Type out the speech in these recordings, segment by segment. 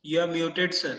You are muted, sir.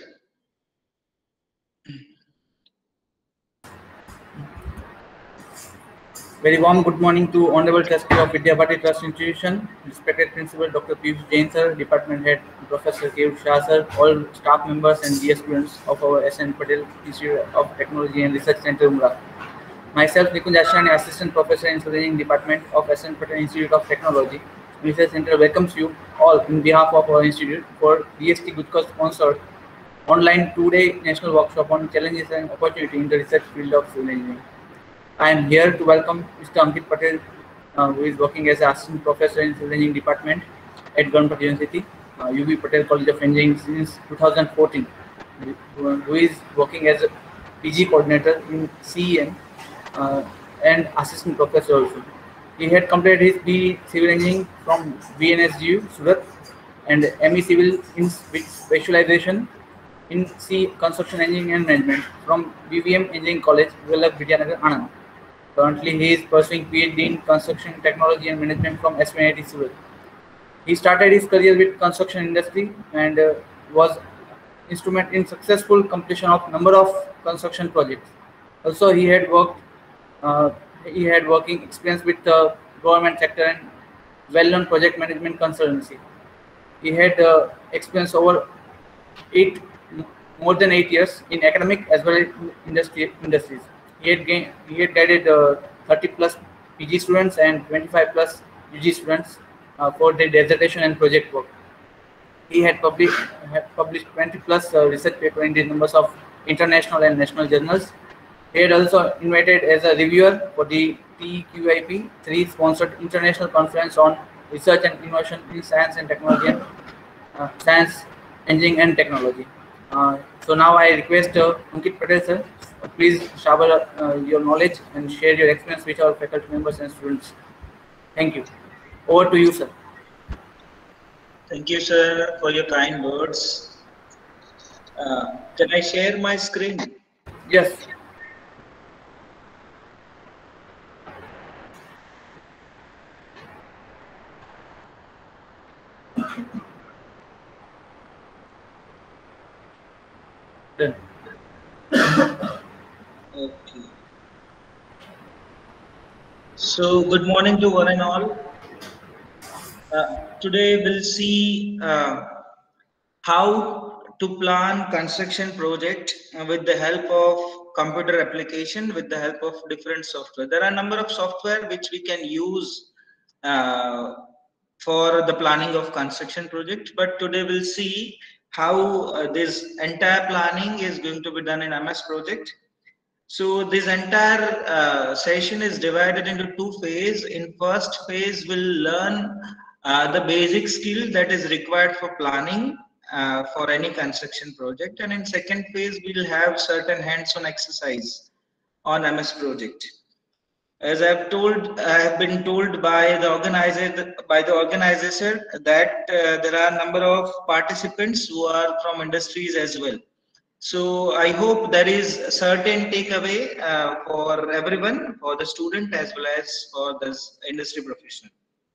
Very warm good morning to Honorable Trustee of Vidya Bharati Trust Institution, respected Principal Dr. Piyush Jain sir, Department Head Professor Keyur Shah sir, all staff members and dear students of our SN Patel Institute of Technology and Research Center, Umrah. Myself, Nikunj Ashrani, Assistant Professor in Engineering Department of SN Patel Institute of Technology Research Center, welcomes you all in behalf of our institute for DST Gujcon sponsored online 2-day national workshop on challenges and opportunity in the research field of civil engineering. I am here to welcome Mr. Ankit Patel, who is working as Assistant Professor in Civil Engineering Department at Ganpati University, UB Patel College of Engineering since 2014, who is working as a PG Coordinator in CEN and Assistant Professor also. He had completed his BE Civil Engineering from VNSGU, Surat, and ME Civil with Specialization in C Construction Engineering and Management from BVM Engineering College, Vallabh Vidyanagar, Anand. Currently, he is pursuing PhD in Construction Technology and Management from SVNIT Surat. He started his career with construction industry and was instrumental in successful completion of number of construction projects. Also, he had working experience with the government sector and well-known project management consultancy. He had experience over more than 8 years in academic as well as industries. He had guided 30 plus PG students and 25 plus UG students for their dissertation and project work. He had published 20 plus research papers in the numbers of international and national journals. He had also invited as a reviewer for the TQIP 3 sponsored international conference on research and innovation in science and technology and science, engineering and technology. So now I request Ankit Patel sir, please shower your knowledge and share your experience with our faculty members and students. Thank you. Over to you, sir. Thank you, sir, for your kind words. Can I share my screen? Yes. Done. Okay. So, good morning to one and all. Today we'll see how to plan construction project with the help of computer application, with the help of different software. There are a number of software which we can use for the planning of construction project, but today we'll see how this entire planning is going to be done in MS Project. So this entire session is divided into 2 phases. In first phase, we'll learn the basic skill that is required for planning for any construction project, and in second phase, we'll have certain hands-on exercise on MS Project. As I have been told by the organizer that there are a number of participants who are from industries as well. So I hope there is a certain takeaway for everyone, for the student as well as for this industry professional.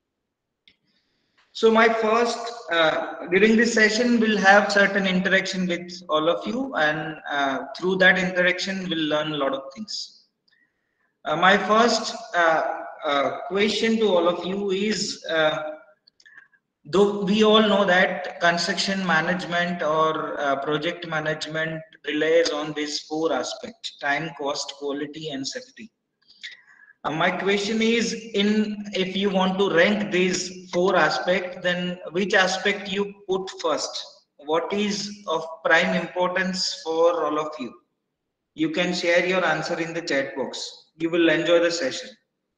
So my first, during this session, we'll have certain interaction with all of you, and through that interaction, we'll learn a lot of things. My first question to all of you is, though we all know that construction management or project management relies on these 4 aspects: time, cost, quality, and safety. My question is, if you want to rank these 4 aspects, then which aspect you put first? What is of prime importance for all of you? You can share your answer in the chat box. You will enjoy the session.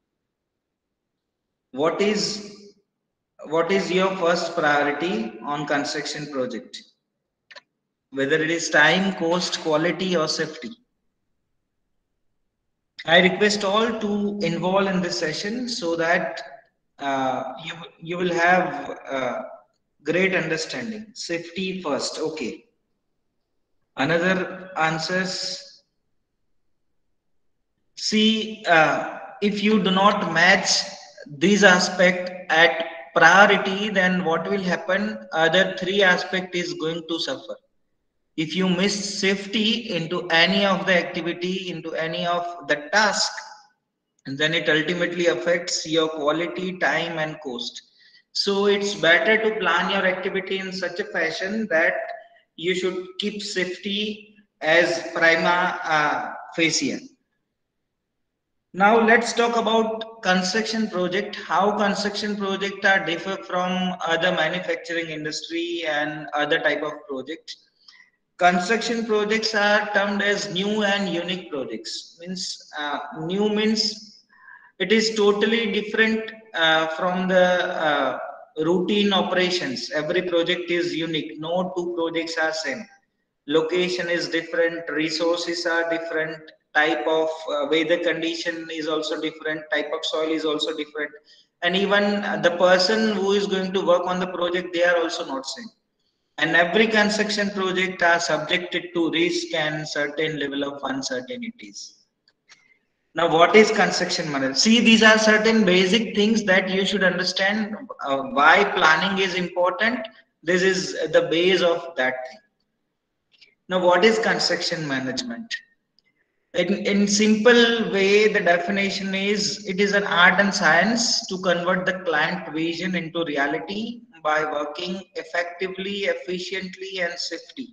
What is your first priority on construction project? Whether it is time, cost, quality, or safety. I request all to involve in this session so that you will have great understanding. Safety first. Okay. Another answers. See, if you do not match these aspects at priority, then what will happen? Other 3 aspects is going to suffer. If you miss safety into any of the activity, into any of the task, then it ultimately affects your quality, time, and cost. So it's better to plan your activity in such a fashion that you should keep safety as prima facie. Now let's talk about construction project, how construction projects are differ from other manufacturing industry and other type of projects. Construction projects are termed as new and unique projects. Means new means it is totally different from the routine operations. Every project is unique. No two projects are same. Location is different, resources are different, type of weather condition is also different, type of soil is also different, and even the person who is going to work on the project, they are also not same. And every construction project are subjected to risk and certain level of uncertainties. Now, what is construction management? See, these are certain basic things that you should understand why planning is important. This is the base of that thing. Now, what is construction management? In simple way, the definition is it is an art and science to convert the client vision into reality by working effectively, efficiently, and safely.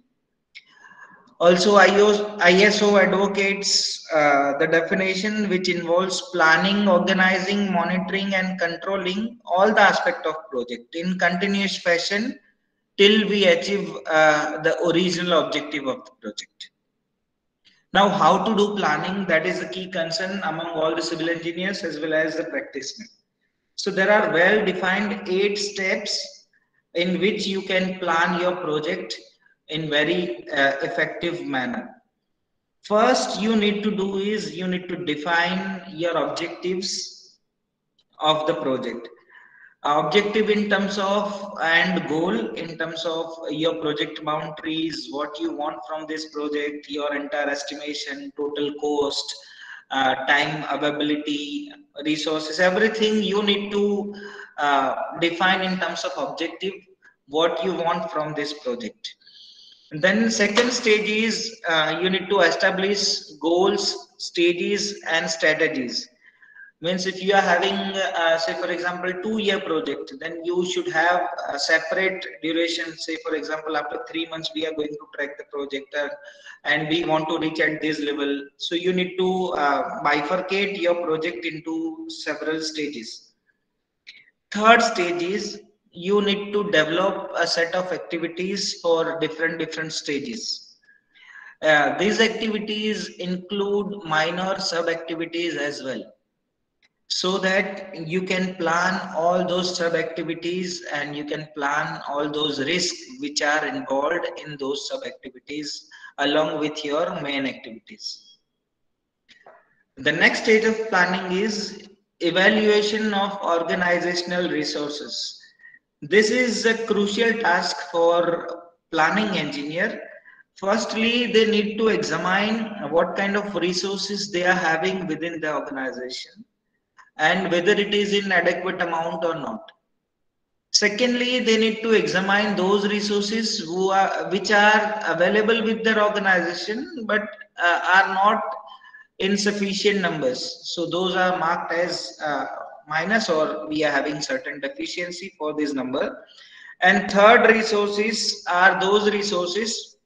Also, ISO advocates the definition which involves planning, organizing, monitoring, and controlling all the aspect of project in continuous fashion till we achieve the original objective of the project. Now, how to do planning, that is a key concern among all the civil engineers as well as the practitioners. So there are well-defined 8 steps in which you can plan your project in very effective manner. First, you need to do is you need to define your objectives of the project. Objective in terms of and goal in terms of your project boundaries, what you want from this project, your entire estimation, total cost, time availability, resources, everything you need to define in terms of objective, what you want from this project. And then second stage is you need to establish goals, stages, and strategies. Means if you are having say for example 2-year project, then you should have a separate duration. Say for example after 3 months we are going to track the project and we want to reach at this level. So you need to bifurcate your project into several stages. Third stage is you need to develop a set of activities for different stages. These activities include minor sub activities as well, so that you can plan all those sub activities and you can plan all those risks which are involved in those sub activities along with your main activities. The next stage of planning is evaluation of organizational resources. This is a crucial task for planning engineer. Firstly, they need to examine what kind of resources they are having within the organization and whether it is in adequate amount or not. Secondly, they need to examine those resources which are available with their organization but are not in sufficient numbers. So those are marked as minus, or we are having certain deficiency for this number. And third resources are those resources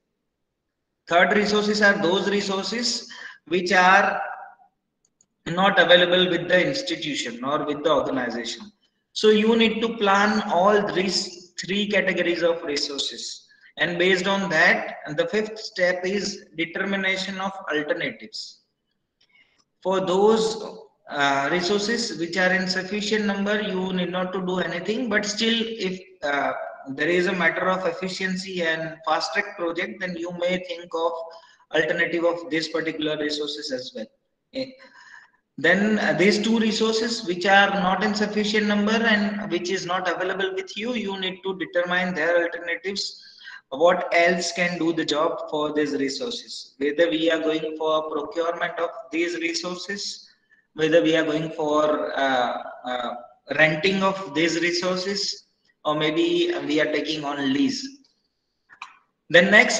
which are not available with the institution or with the organization. So you need to plan all these 3 categories of resources, and based on that, the 5th step is determination of alternatives. For those resources which are in sufficient number, you need not to do anything, but still if there is a matter of efficiency and fast track project, then you may think of alternative of this particular resources as well. Okay. Then these 2 resources which are not in sufficient number and which is not available with you, you need to determine their alternatives. What else can do the job for these resources? Whether we are going for procurement of these resources, whether we are going for renting of these resources, or maybe we are taking on lease. Then next,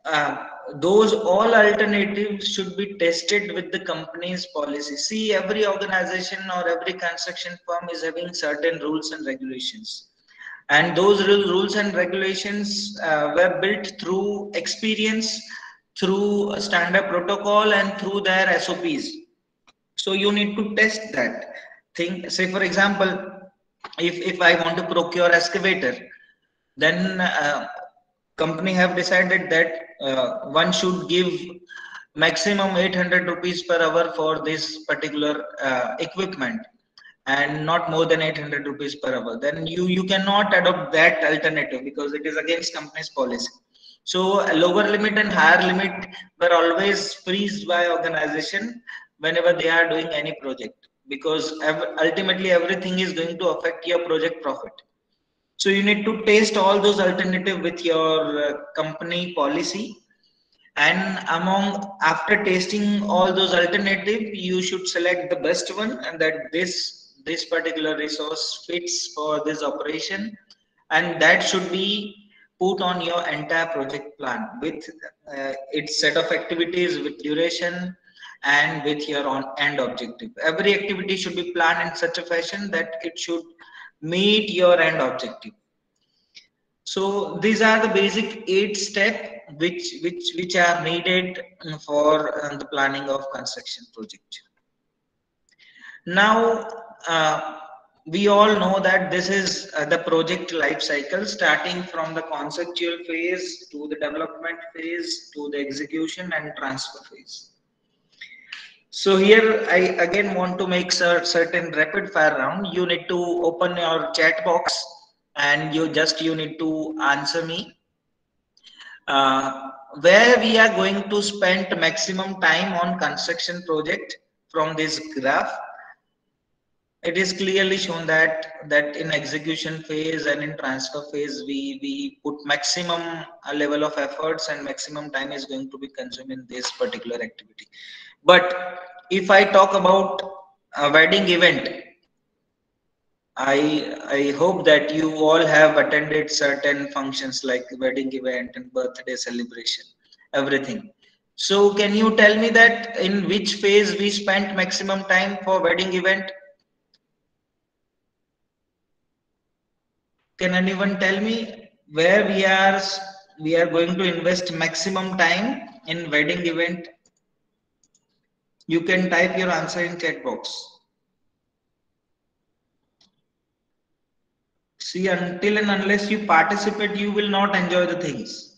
those all alternatives should be tested with the company's policy. See, every organization or every construction firm is having certain rules and regulations, and those rules and regulations were built through experience, through a standard protocol, and through their SOPs. So you need to test that thing. Say for example, if I want to procure excavator, then company have decided that one should give maximum 800 rupees per hour for this particular equipment, and not more than 800 rupees per hour. Then you cannot adopt that alternative because it is against company's policy. So a lower limit and higher limit were always freezed by organization whenever they are doing any project, because ultimately everything is going to affect your project profit. So you need to taste all those alternative with your company policy, and after tasting all those alternative, you should select the best one, and that this particular resource fits for this operation, and that should be put on your entire project plan with its set of activities, with duration, and with your end objective. Every activity should be planned in such a fashion that it should meet your end objective. So these are the basic 8 steps which are needed for the planning of construction project. Now we all know that this is the project life cycle, starting from the conceptual phase to the development phase to the execution and transfer phase. So here I again want to make certain rapid fire round. You need to open your chat box and you need to answer me where we are going to spend maximum time on construction project. From this graph, it is clearly shown that in execution phase and in transfer phase we put maximum level of efforts, and maximum time is going to be consumed in this particular activity. But if I talk about a wedding event, I hope that you all have attended certain functions like wedding event and birthday celebration, everything. So can you tell me that in which phase we spent maximum time for wedding event? Can anyone tell me where we are going to invest maximum time in wedding event? You can type your answer in chat box. See, until and unless you participate, you will not enjoy the things.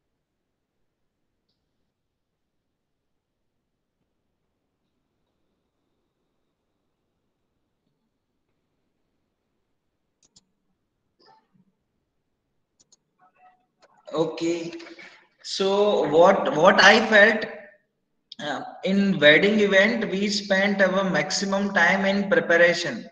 Okay. So what I felt in wedding event, we spent our maximum time in preparation.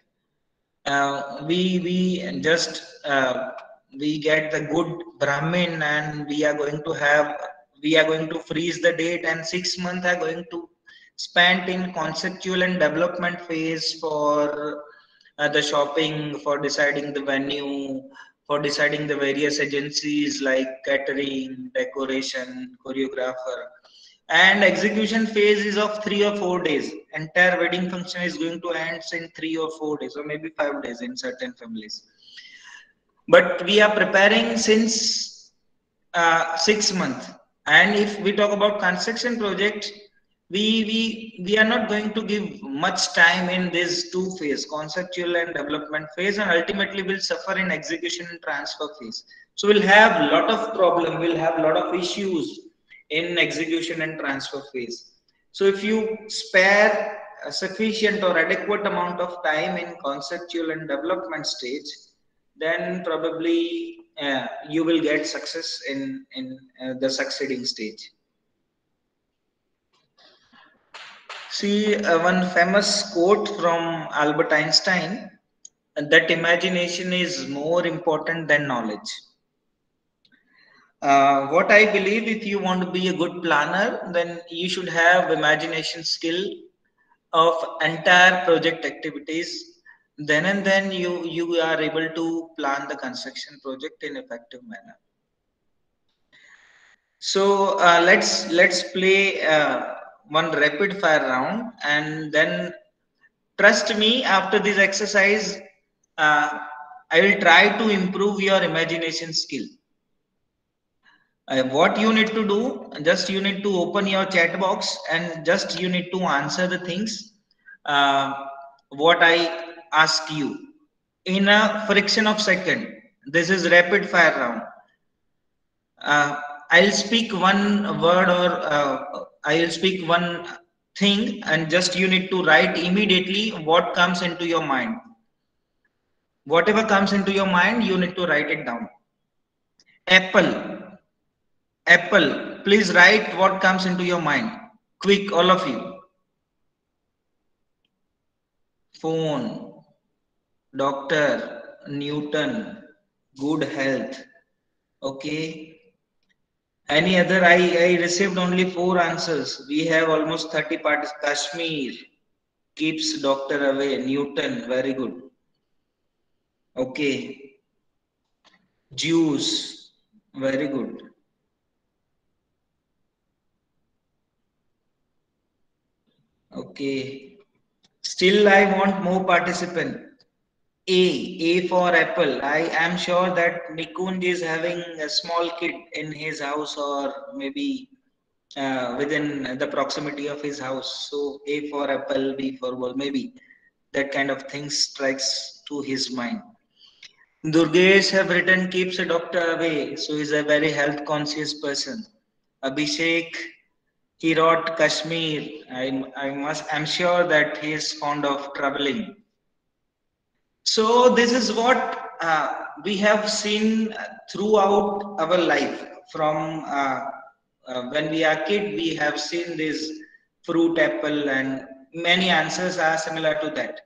We just we get the good Brahmin, and we are going to freeze the date, and 6 months are going to spent in conceptual and development phase for the shopping, for deciding the venue, for deciding the various agencies like catering, decoration, choreographer. And execution phase is of 3 or 4 days. Entire wedding function is going to end in 3 or 4 days, or maybe 5 days in certain families. But we are preparing since 6 months. And if we talk about construction project, we are not going to give much time in this 2 phase, conceptual and development phase, and ultimately will suffer in execution and transfer phase. So we'll have a lot of problem, we'll have a lot of issues in execution and transfer phase. So if you spare a sufficient or adequate amount of time in conceptual and development stage, then probably you will get success in the succeeding stage. See, one famous quote from Albert Einstein, that imagination is more important than knowledge. What I believe, if you want to be a good planner, then you should have imagination skill of entire project activities. Then and then you are able to plan the construction project in effective manner. So let's play one rapid fire round, and then trust me, after this exercise, I will try to improve your imagination skill. What you need to do, just you need to open your chat box and just you need to answer the things what I ask you in a fraction of second. This is rapid fire round. I'll speak one word or I'll speak one thing, and just you need to write immediately what comes into your mind. Whatever comes into your mind, you need to write it down. Apple. Apple. Please write what comes into your mind. Quick, all of you. Phone. Doctor. Newton. Good health. Okay. Any other? I received only 4 answers. We have almost 30 parties. Kashmir keeps doctor away. Newton, very good. Okay. Juice, very good. Okay. Still, I want more participant. A for apple. I am sure that Nikunj is having a small kid in his house, or maybe within the proximity of his house. So A for apple, B for ball, maybe that kind of thing strikes to his mind. Durgesh have written keeps a doctor away, so he's a very health conscious person. Abhishek, he wrote Kashmir. I'm sure that he is fond of traveling. So this is what we have seen throughout our life. From when we are kid, we have seen this fruit, apple, and many answers are similar to that.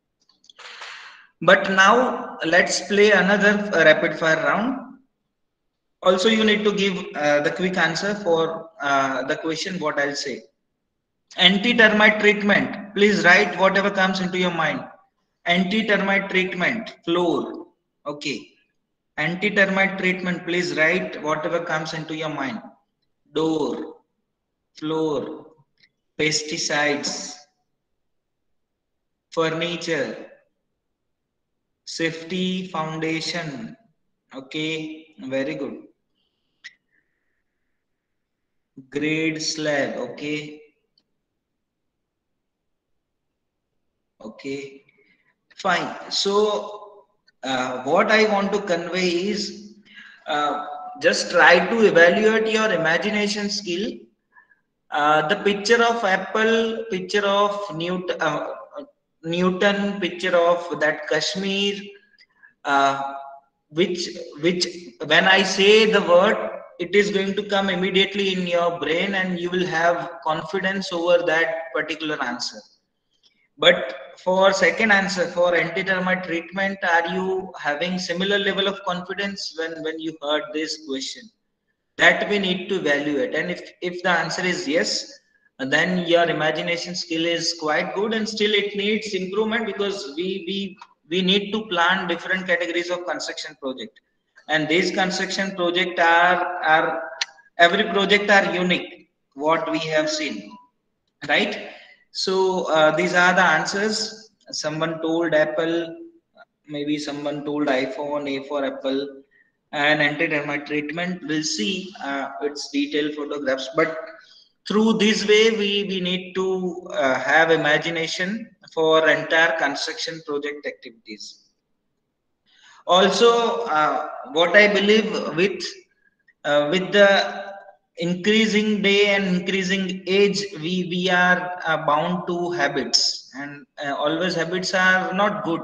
But now let's play another rapid fire round. Also, you need to give the quick answer for the question what I'll say. Anti-termite treatment. Please write whatever comes into your mind. Anti-termite treatment. Floor. Okay. Anti-termite treatment. Please write whatever comes into your mind. Door. Floor. Pesticides. Furniture. Safety foundation. Okay. Very good. Grade slab. Okay. Okay. Fine. So what I want to convey is just try to evaluate your imagination skill. The picture of apple, picture of Newton, picture of that Kashmir, which when I say the word, it is going to come immediately in your brain, and you will have confidence over that particular answer. But for second answer, for anti-termite treatment, are you having similar level of confidence when you heard this question? That we need to evaluate. And if the answer is yes, then your imagination skill is quite good, and still it needs improvement, because we need to plan different categories of construction project. And these construction project are every project are unique, what we have seen, right? So these are the answers. Someone told Apple, maybe someone told iPhone, A for Apple, and anti-termite treatment. We'll see its detailed photographs. But through this way, we need to have imagination for entire construction project activities. Also, what I believe with the increasing day and increasing age, we are bound to habits, and always habits are not good.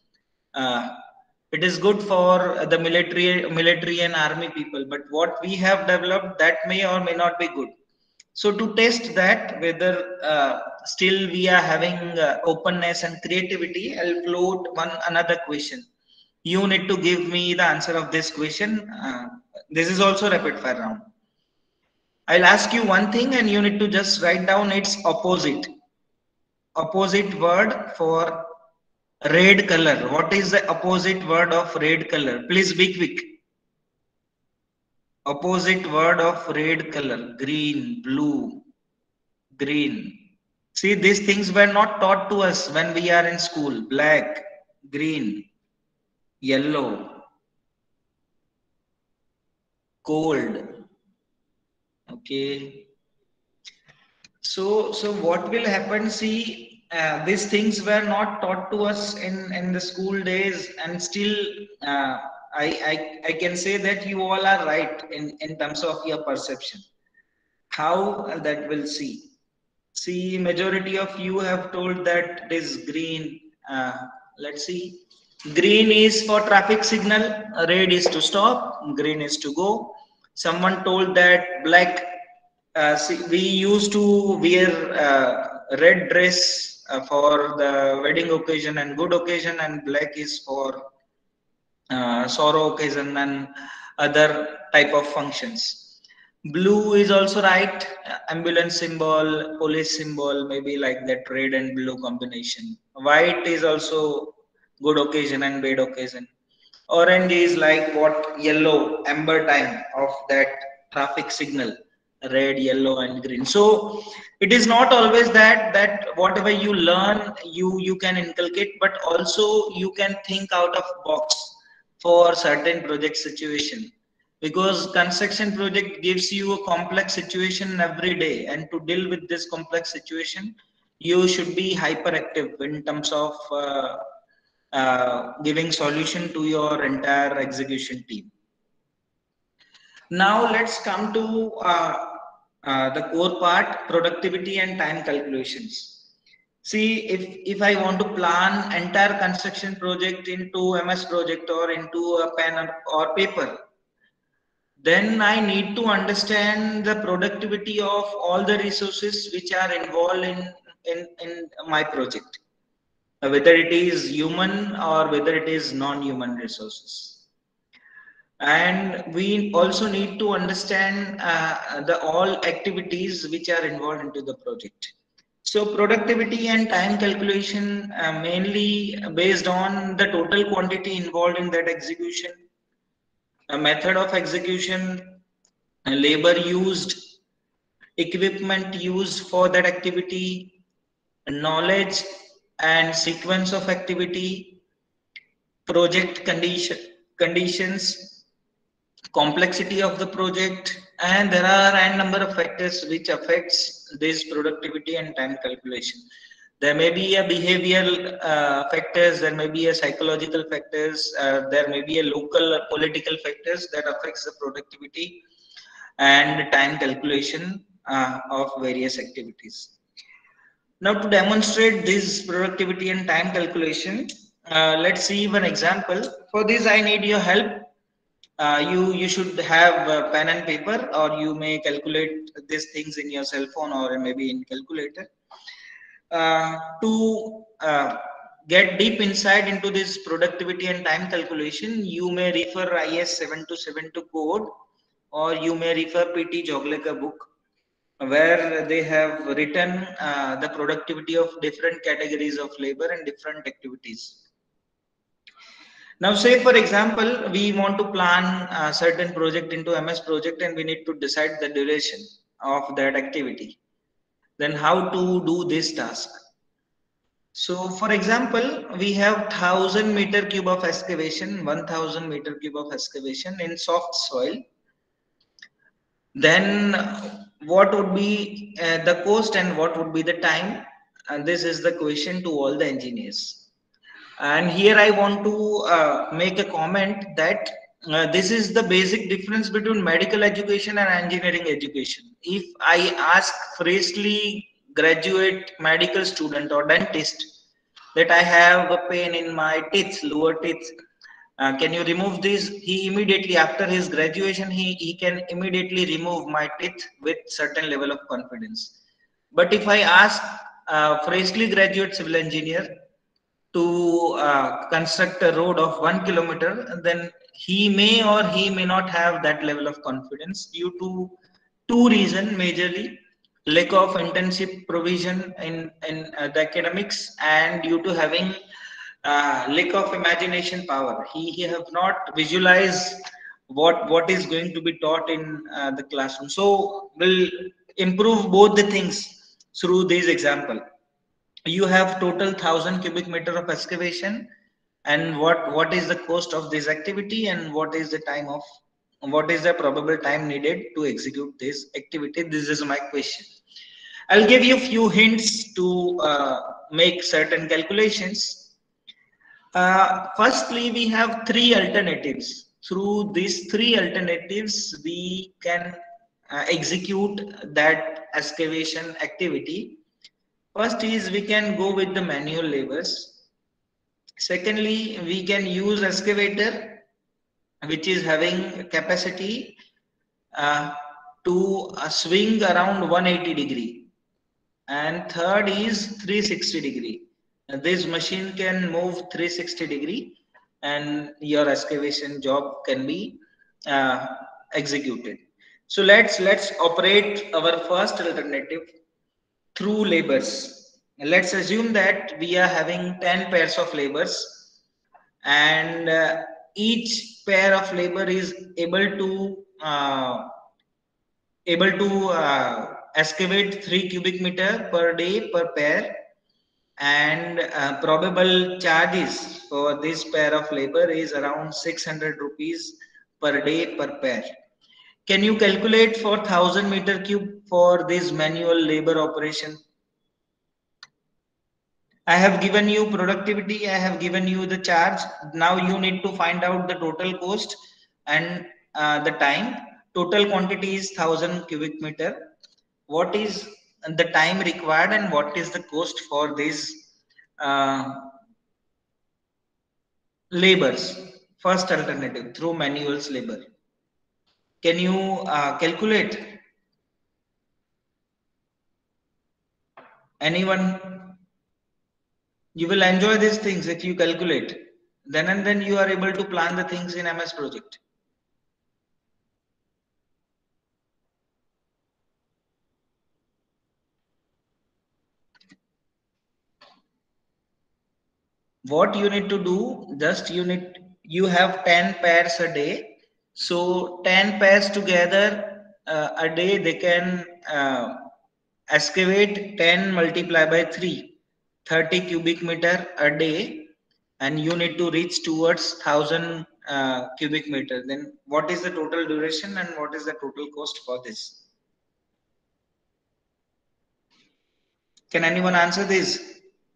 It is good for the military and army people, but what we have developed, that may or may not be good. So to test that whether still we are having openness and creativity, I'll float another question. You need to give me the answer of this question. This is also rapid fire round. I'll ask you one thing, and you need to just write down its opposite. Opposite word for red color. What is the opposite word of red color? Please be quick. Opposite word of red color, green, blue, green. See, these things were not taught to us when we are in school. Black, green, yellow, cold. Okay. So what will happen? See, these things were not taught to us in the school days, and still, I can say that you all are right in terms of your perception. How that will see. See, majority of you have told that it is green. Let's see. Green is for traffic signal, red is to stop, green is to go. Someone told that black, see, we used to wear red dress for the wedding occasion and good occasion, and black is for sorrow occasion and other type of functions. Blue is also right, ambulance symbol, police symbol, maybe like that red and blue combination. White is also good occasion and bad occasion. Orange is like what yellow, amber time of that traffic signal, red, yellow, and green. So it is not always that whatever you learn you can inculcate, but also you can think out of box for certain project situation, because construction project gives you a complex situation every day, and to deal with this complex situation you should be hyperactive in terms of giving solution to your entire execution team. Now let's come to the core part, productivity and time calculations. See, if I want to plan entire construction project into MS project or into a pen or paper, then I need to understand the productivity of all the resources which are involved in my project, whether it is human or whether it is non-human resources. And we also need to understand the all activities which are involved into the project. So productivity and time calculation mainly based on the total quantity involved in that execution, a method of execution, labor used, equipment used for that activity, knowledge and sequence of activity, project conditions, complexity of the project, and there are n number of factors which affects this productivity and time calculation. There may be a behavioral factors, there may be a psychological factors, there may be a local political factors that affects the productivity and time calculation of various activities. Now to demonstrate this productivity and time calculation, let's see one example. For this I need your help. You should have pen and paper, or you may calculate these things in your cell phone or maybe in calculator. To get deep insight into this productivity and time calculation, you may refer IS 7272 code, or you may refer PT Joglekar book, where they have written the productivity of different categories of labor and different activities. Now, say for example, we want to plan a certain project into MS project, and we need to decide the duration of that activity. Then how to do this task? So for example, we have 1000 meter cube of excavation, 1000 meter cube of excavation in soft soil. Then what would be the cost and what would be the time? And this is the question to all the engineers. And here I want to make a comment that this is the basic difference between medical education and engineering education. If I ask freshly graduate medical student or dentist that I have a pain in my teeth, lower teeth, can you remove this? He immediately, after his graduation, he can immediately remove my teeth with certain level of confidence. But if I ask freshly graduate civil engineer to construct a road of 1 kilometer, then he may or he may not have that level of confidence due to two reasons majorly: lack of intensive provision in the academics, and due to having lack of imagination power. He have not visualized what is going to be taught in the classroom. So we'll improve both the things through this example. You have total 1000 cubic meter of excavation, and what is the cost of this activity, and what is the probable time needed to execute this activity? This is my question. I'll give you a few hints to make certain calculations. Firstly, we have three alternatives. Through these three alternatives, we can execute that excavation activity. First is we can go with the manual labors. Secondly, we can use excavator, which is having capacity to swing around 180 degree. And third is 360 degree. This machine can move 360 degree, and your excavation job can be executed. So let's operate our first alternative through labors. Let's assume that we are having 10 pairs of labors, and each pair of labor is able to excavate 3 cubic meter per day per pair, and probable charges for this pair of labor is around 600 rupees per day per pair. Can you calculate for 1000 meter cube for this manual labor operation? I have given you productivity, I have given you the charge. Now you need to find out the total cost and the time. Total quantity is 1000 cubic meter. What is the time required, and what is the cost for these labors? First alternative through manuals labor. Can you calculate? Anyone? You will enjoy these things if you calculate. Then and then you are able to plan the things in MS project. What you need to do, just you have 10 pairs a day. So 10 pairs together a day, they can excavate 10 multiplied by 3, 30 cubic meter a day, and you need to reach towards 1000 cubic meter. Then what is the total duration and what is the total cost for this? Can anyone answer this?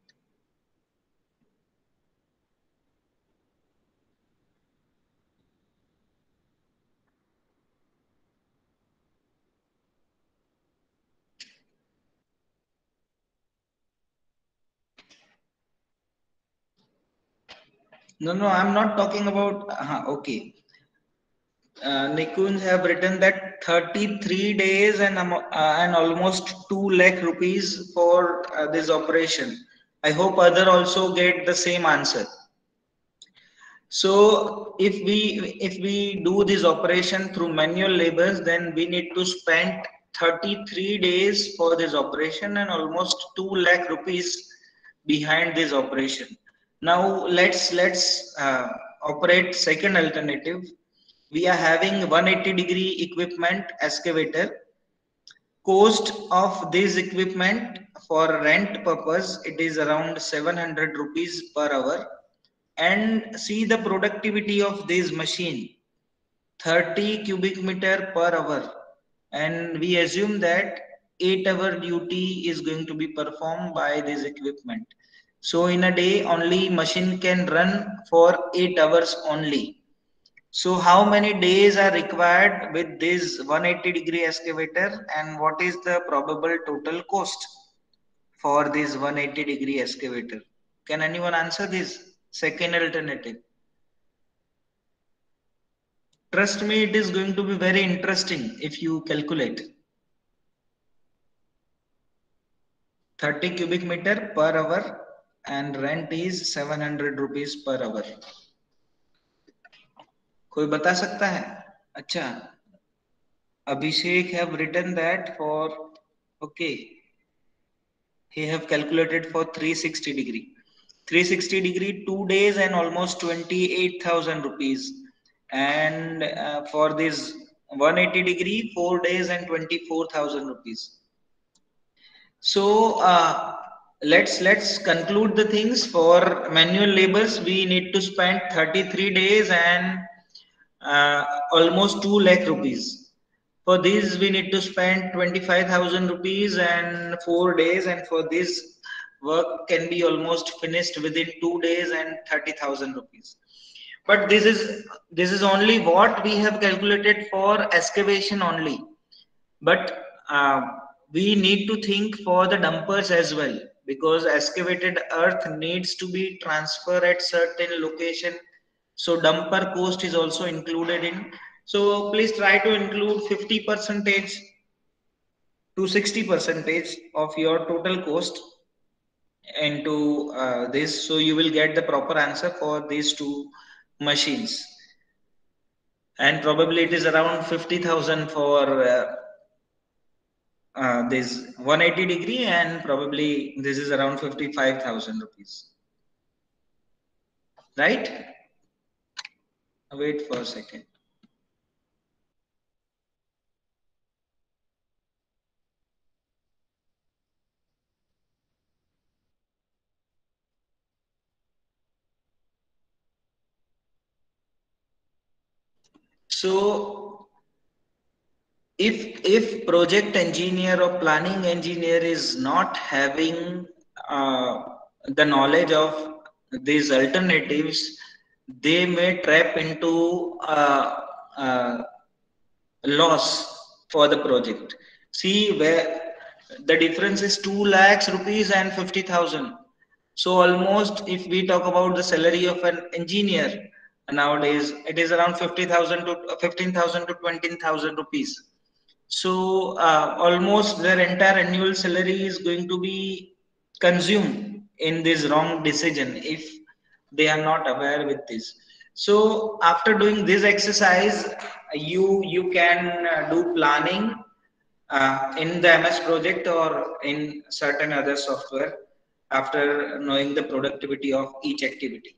No, I'm not talking about. Okay. Nikunj have written that 33 days and almost 2 lakh rupees for this operation. I hope other also get the same answer. So if we do this operation through manual labors, then we need to spend 33 days for this operation and almost 2 lakh rupees behind this operation. Now let's operate second alternative. We are having 180 degree equipment excavator. Cost of this equipment for rent purpose, it is around 700 rupees per hour. And see the productivity of this machine, 30 cubic meter per hour, and we assume that 8-hour duty is going to be performed by this equipment. So in a day only machine can run for 8 hours only. So how many days are required with this 180 degree excavator, and what is the probable total cost for this 180 degree excavator? Can anyone answer this? Second alternative. Trust me, it is going to be very interesting if you calculate. 30 cubic meter per hour and rent is 700 rupees per hour. कोई बता सकता है? अच्छा, Abhishek have written that for, okay, he have calculated for 360 degree. 360 degree 2 days and almost 28,000 rupees. and for this 180 degree 4 days and 24,000 rupees. So let's conclude the things. For manual labors we need to spend 33 days and almost 2 lakh rupees. For this we need to spend 25,000 rupees and 4 days, and for this work can be almost finished within 2 days and 30,000 rupees. But this is only what we have calculated for excavation only. But we need to think for the dumpers as well, because excavated earth needs to be transferred at certain location. So dumper cost is also included in. So please try to include 50% to 60% of your total cost into this. So you will get the proper answer for these two machines. And probably it is around 50,000 for this 180 degree, and probably this is around 55,000 rupees, right? Wait for a second. So if project engineer or planning engineer is not having the knowledge of these alternatives, they may trap into loss for the project. See where the difference is 2 lakhs rupees and 50,000. So almost if we talk about the salary of an engineer nowadays, it is around 50,000 to 15,000 to 20,000 rupees. So almost their entire annual salary is going to be consumed in this wrong decision if they are not aware with this. So after doing this exercise, you can do planning in the MS project or in certain other software after knowing the productivity of each activity.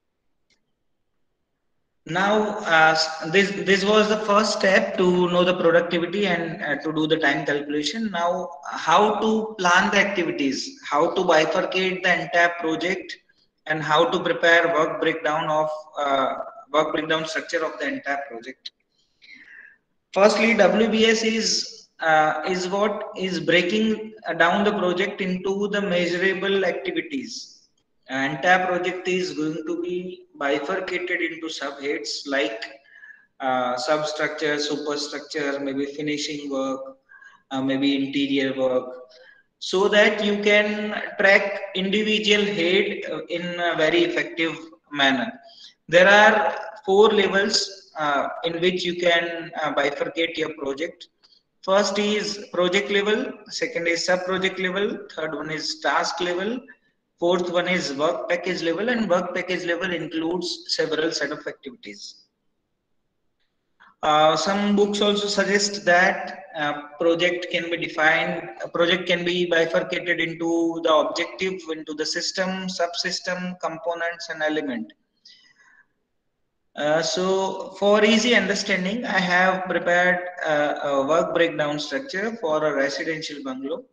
Now, this was the first step to know the productivity and to do the time calculation. Now, how to plan the activities, how to bifurcate the entire project, and how to prepare work breakdown structure of the entire project. Firstly, WBS is what is breaking down the project into the measurable activities. Entire project is going to be bifurcated into subheads like substructure, superstructure, maybe finishing work, maybe interior work, so that you can track individual head in a very effective manner. There are 4 levels in which you can bifurcate your project. First is project level, second is sub project level, third one is task level, fourth one is work package level, and work package level includes several set of activities. Some books also suggest that project can be defined, a project can be bifurcated into the objective, into the system, subsystem, components, and element. So for easy understanding, I have prepared a work breakdown structure for a residential bungalow.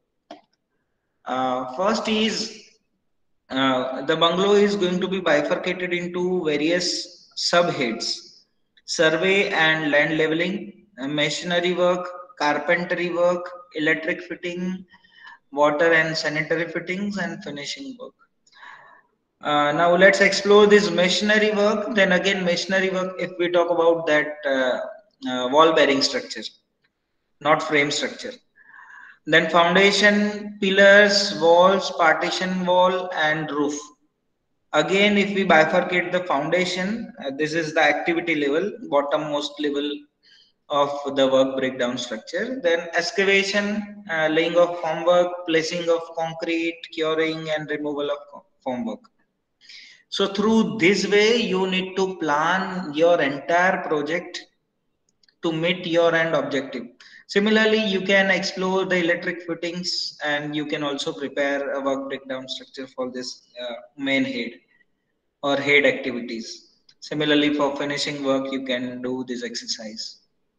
First is the bungalow is going to be bifurcated into various subheads: survey and land leveling, machinery work, carpentry work, electric fitting, water and sanitary fittings, and finishing work. Now let's explore this machinery work. Then again, machinery work, if we talk about that wall bearing structure, not frame structure. Then foundation, pillars, walls, partition wall, and roof. Again, if we bifurcate the foundation, this is the activity level, bottommost level of the work breakdown structure. Then excavation, laying of formwork, placing of concrete, curing, and removal of formwork. So through this way, you need to plan your entire project to meet your end objective. Similarly, you can explore the electric fittings, and you can also prepare a work breakdown structure for this main head or head activities. Similarly, for finishing work, you can do this exercise.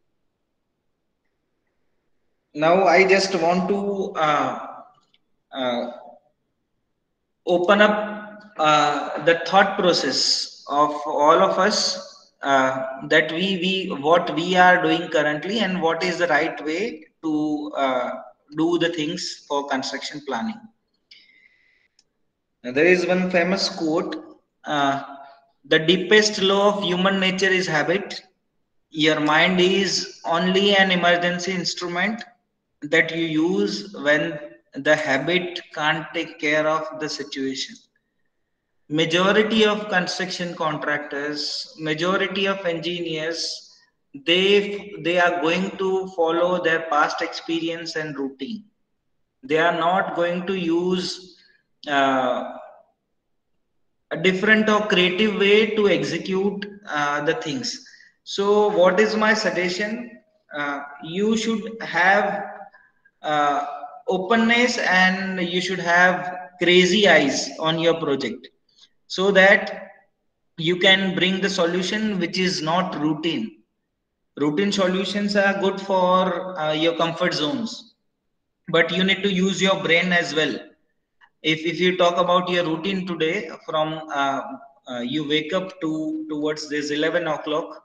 Now, I just want to open up the thought process of all of us, that what we are doing currently and what is the right way to do the things for construction planning. Now, there is one famous quote, the deepest law of human nature is habit. Your mind is only an emergency instrument that you use when the habit can't take care of the situation. Majority of construction contractors, majority of engineers, they are going to follow their past experience and routine. They are not going to use a different or creative way to execute the things. So what is my suggestion? You should have uh, openness, and you should have crazy eyes on your project, so that you can bring the solution which is not routine. Routine solutions are good for your comfort zones, but you need to use your brain as well. If you talk about your routine today, from you wake up to towards this 11 o'clock,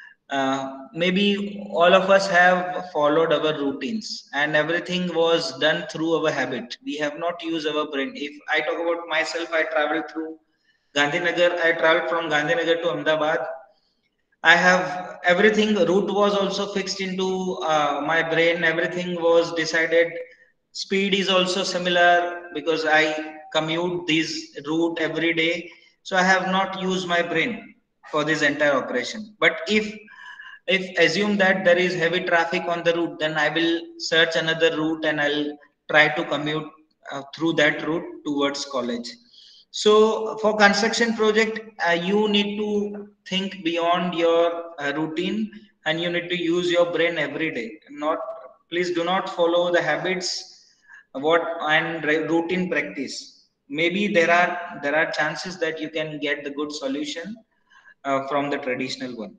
maybe all of us have followed our routines and everything was done through our habit. We have not used our brain. If I talk about myself, I traveled through Gandhinagar. I traveled from Gandhinagar to Ahmedabad. I have everything. Route was also fixed into my brain. Everything was decided. Speed is also similar because I commute this route every day. So I have not used my brain for this entire operation. But if assume that there is heavy traffic on the route, then I will search another route and I'll try to commute through that route towards college. So for construction project, you need to think beyond your routine, and you need to use your brain every day. Not, please do not follow the habits what and routine practice. Maybe there are chances that you can get the good solution from the traditional one.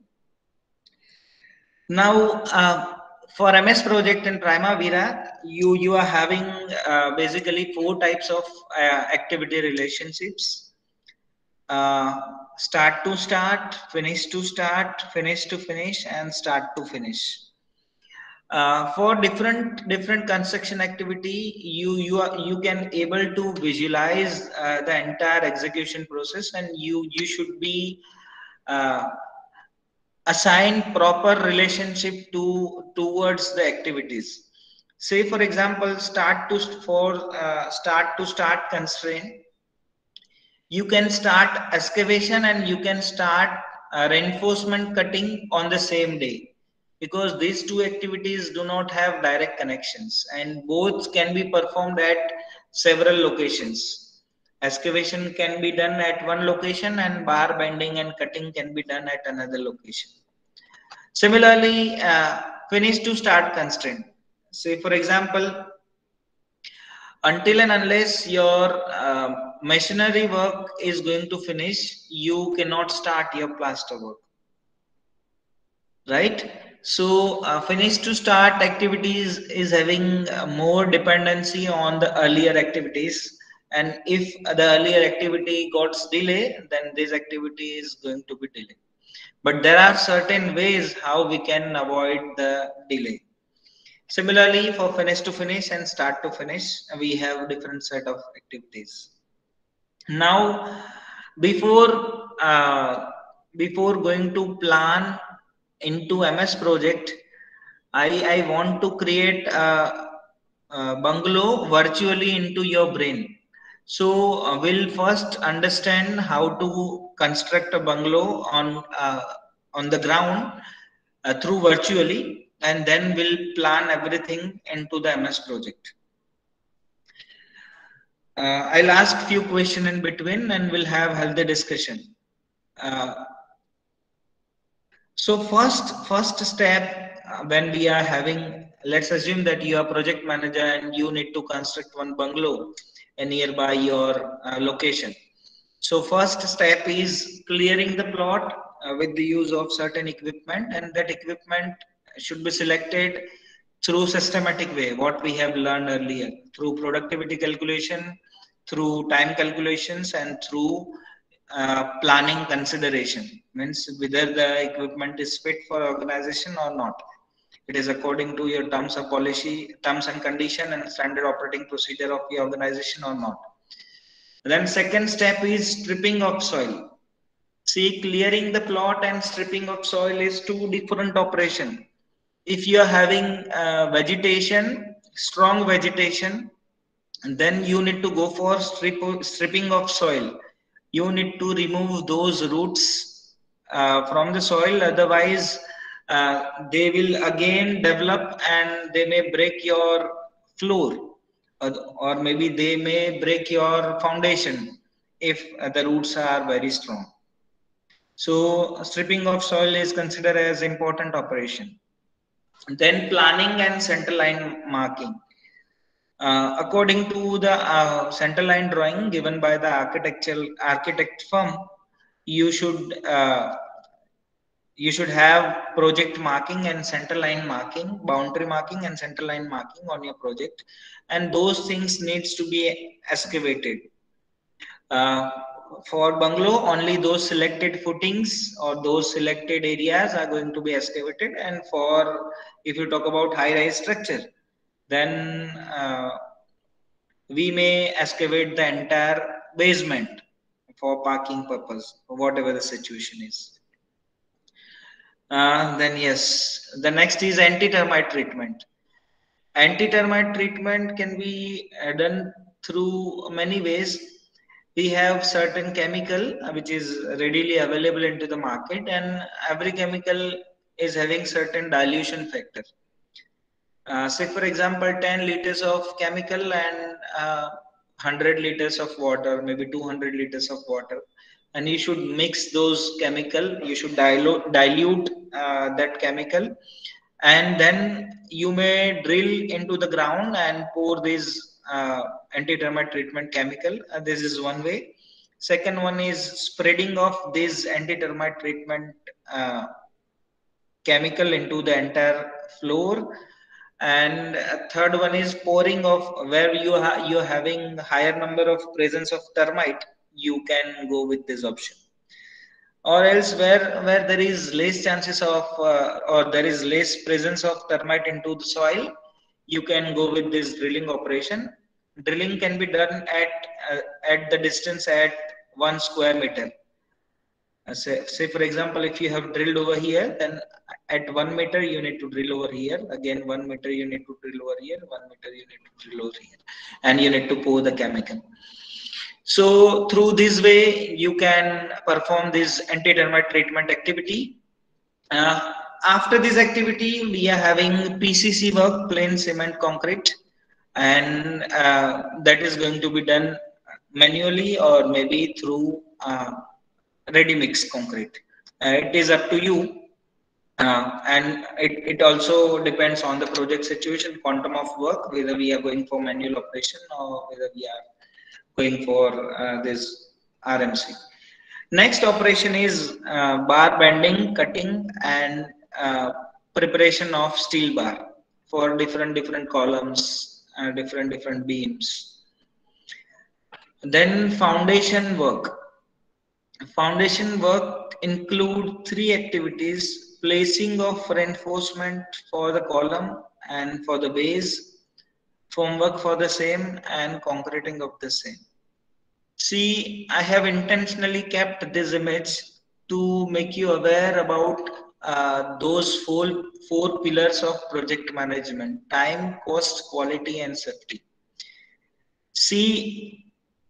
Now, for MS project in Primavera, you are having basically 4 types of activity relationships: start to start, finish to start, finish to finish, and start to finish. For different construction activity, you can able to visualize the entire execution process, and you should be uh, assign proper relationship towards the activities. Say for example, start to start constraint, you can start excavation and you can start reinforcement cutting on the same day, because these two activities do not have direct connections and both can be performed at several locations. Excavation can be done at one location and bar bending and cutting can be done at another location. Similarly, finish to start constraint. Say for example, until and unless your machinery work is going to finish, you cannot start your plaster work, right? So finish to start activities is having more dependency on the earlier activities, and if the earlier activity got delay, then this activity is going to be delayed. But there are certain ways how we can avoid the delay. Similarly, for finish to finish and start to finish, we have different set of activities. Now, before before going to plan into MS project, I want to create a bungalow virtually into your brain. So we'll first understand how to construct a bungalow on the ground through virtually, and then we'll plan everything into the MS project. I'll ask few questions in between and we'll have healthy discussion. So first step, when we are having, let's assume that you are project manager and you need to construct one bungalow nearby your location. So first step is clearing the plot, with the use of certain equipment, and that equipment should be selected through systematic way, what we have learned earlier, through productivity calculation, through time calculations, and through planning consideration. Means whether the equipment is fit for organization or not. It is according to your terms of policy, terms and condition, and standard operating procedure of the organization or not. Then second step is stripping of soil. See, clearing the plot and stripping of soil is two different operation. If you are having vegetation, strong vegetation, then you need to go for stripping of soil. You need to remove those roots from the soil, otherwise they will again develop and they may break your floor, or maybe they may break your foundation if the roots are very strong. So stripping of soil is considered as important operation. Then planning and center line marking. According to the center line drawing given by the architect firm, you should have project marking and center line marking, boundary marking and center line marking on your project, and those things needs to be excavated. For bungalow, only those selected footings or those selected areas are going to be excavated, and for if you talk about high-rise structure, then we may excavate the entire basement for parking purpose, whatever the situation is. Then yes, the next is anti-termite treatment. Anti-termite treatment can be done through many ways. We have certain chemical which is readily available into the market, and every chemical is having certain dilution factor. Say for example 10 liters of chemical and 100 liters of water, maybe 200 liters of water, and you should mix those chemical, you should dilute that chemical, and then you may drill into the ground and pour this anti-termite treatment chemical. This is one way. Second one is spreading of this anti-termite treatment chemical into the entire floor, and third one is pouring of where you're having higher number of presence of termite, you can go with this option. Or else where there is less chances of or there is less presence of termite into the soil, you can go with this drilling operation. Drilling can be done at the distance at 1 square meter. Say for example, if you have drilled over here, then at 1 meter you need to drill over here, again 1 meter you need to drill over here, 1 meter you need to drill over here, and you need to pour the chemical. So through this way you can perform this anti-termite treatment activity. After this activity, we are having PCC work, plain cement concrete, and that is going to be done manually or maybe through ready mix concrete. It is up to you, and it also depends on the project situation, quantum of work, whether we are going for manual operation or whether we are going for this RMC. Next operation is bar bending, cutting, and preparation of steel bar for different columns, different beams. Then foundation work. Foundation work include 3 activities: placing of reinforcement for the column and for the base, formwork for the same, and concreting of the same. See, I have intentionally kept this image to make you aware about those four pillars of project management: time, cost, quality, and safety. See,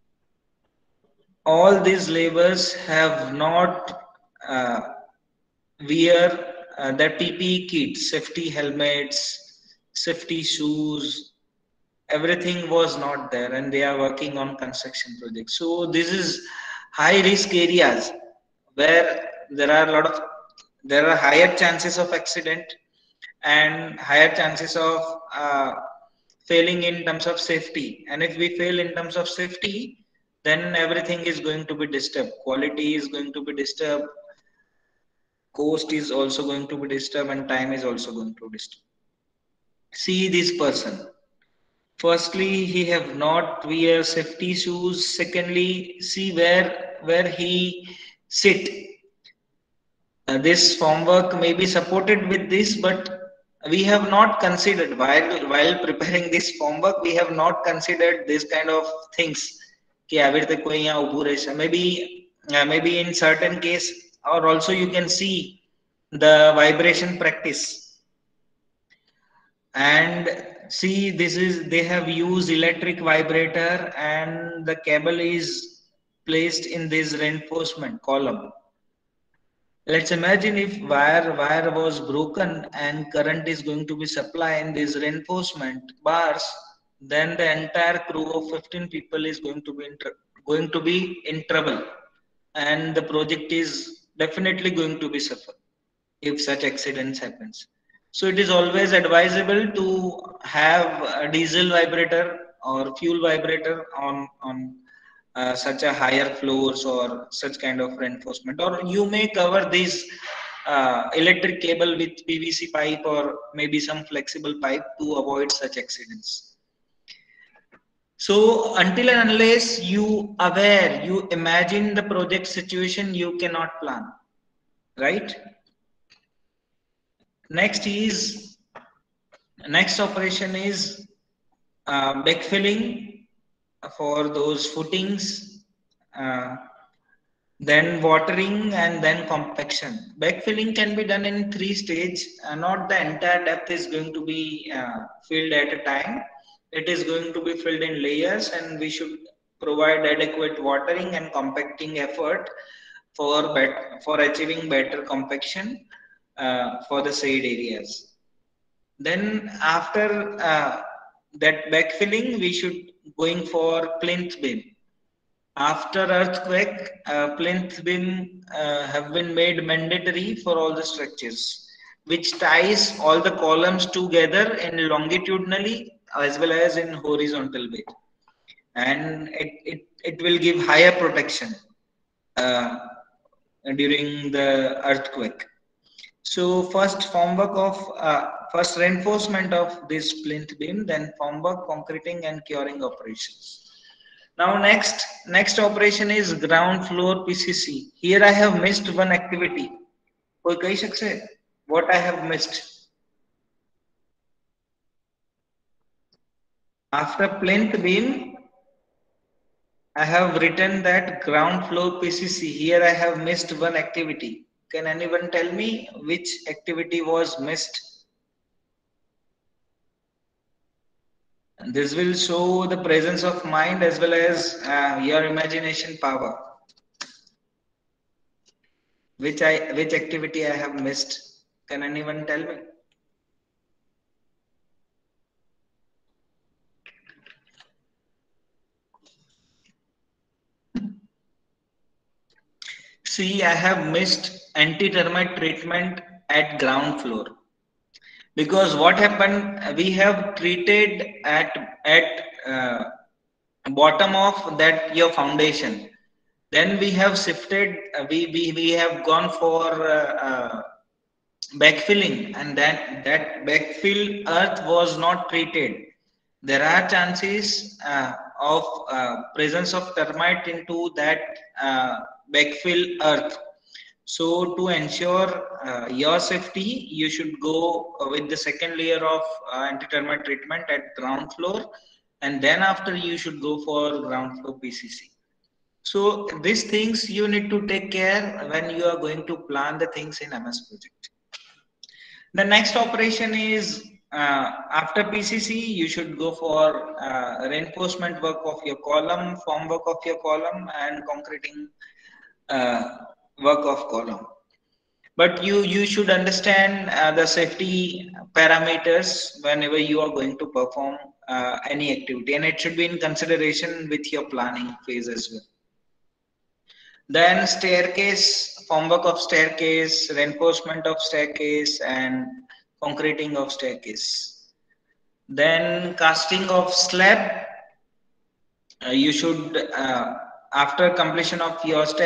all these laborers have not wear their PPE kits, safety helmets, safety shoes. Everything was not there, and they are working on construction projects. So this is high risk areas where there are higher chances of accident and higher chances of failing in terms of safety. And if we fail in terms of safety, then everything is going to be disturbed. Quality is going to be disturbed. cost is also going to be disturbed and time is also going to disturb. See this person. Firstly, he have not wear safety shoes. Secondly, see where he sit. This formwork may be supported with this, but we have not considered while preparing this formwork. We have not considered this kind of things. Maybe in certain case, or also you can see the vibration practice. And see, this is, they have used electric vibrator and the cable is placed in this reinforcement column. Let's imagine if wire was broken and current is going to be supplied in these reinforcement bars, then the entire crew of 15 people is going to be in trouble, and the project is definitely going to be suffer if such accidents happens. So it is always advisable to have a diesel vibrator or fuel vibrator on such a higher floors or such kind of reinforcement, or you may cover this electric cable with PVC pipe or maybe some flexible pipe to avoid such accidents. So until and unless you imagine the project situation, you cannot plan, right? Next operation is backfilling for those footings, then watering, and then compaction. Backfilling can be done in 3 stages. Not the entire depth is going to be filled at a time. It is going to be filled in layers, and we should provide adequate watering and compacting effort for achieving better compaction for the shade areas. Then after that backfilling, we should going for plinth beam. After earthquake, plinth beam have been made mandatory for all the structures, which ties all the columns together in longitudinally as well as in horizontal way, and it will give higher protection during the earthquake. So first reinforcement of this plinth beam, then formwork, concreting and curing operations. Now next operation is ground floor PCC. Here I have missed one activity. Koi kahi sakse what I have missed? After plinth beam, I have written that ground floor PCC. Here I have missed one activity. Can anyone tell me which activity was missed? And this will show the presence of mind as well as your imagination power. Which activity I have missed? Can anyone tell me? See, I have missed anti-termite treatment at ground floor. Because what happened, we have treated at bottom of that your foundation. Then we have shifted, we have gone for backfilling, and that backfill earth was not treated. There are chances of presence of termite into that backfill earth. So to ensure your safety, you should go with the second layer of anti-termite treatment at ground floor, and then after you should go for ground floor PCC. So these things you need to take care when you are going to plan the things in MS project. The next operation is after PCC, you should go for reinforcement work of your column, form work of your column, and concreting work of column. But you should understand the safety parameters whenever you are going to perform any activity, and it should be in consideration with your planning phase as well. Then staircase, formwork of staircase, reinforcement of staircase, and concreting of staircase. Then casting of slab. You should after completion of your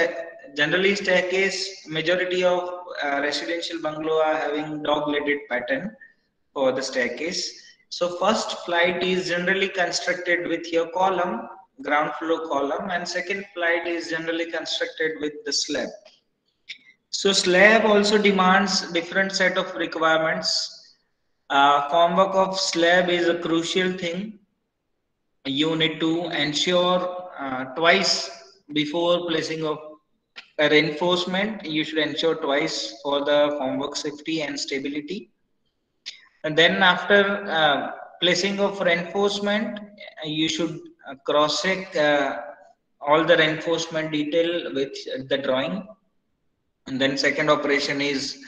generally staircase, majority of residential bungalow are having dog-legged pattern for the staircase. So first flight is generally constructed with your column, ground floor column, and second flight is generally constructed with the slab. So slab also demands different set of requirements. Formwork of slab is a crucial thing. You need to ensure twice before placing of a reinforcement. You should ensure twice for the formwork safety and stability. And then after placing of reinforcement, you should cross-check all the reinforcement detail with the drawing. And then second operation is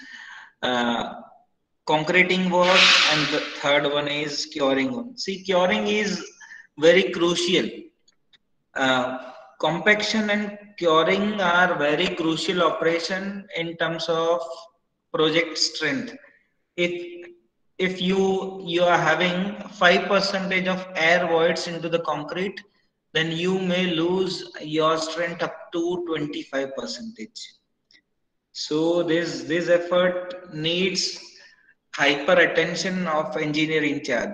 concreting work, and the third one is curing one. See, curing is very crucial. Compaction and curing are very crucial operation in terms of project strength. If you are having 5% of air voids into the concrete, then you may lose your strength up to 25%. So this effort needs hyper attention of engineer in charge.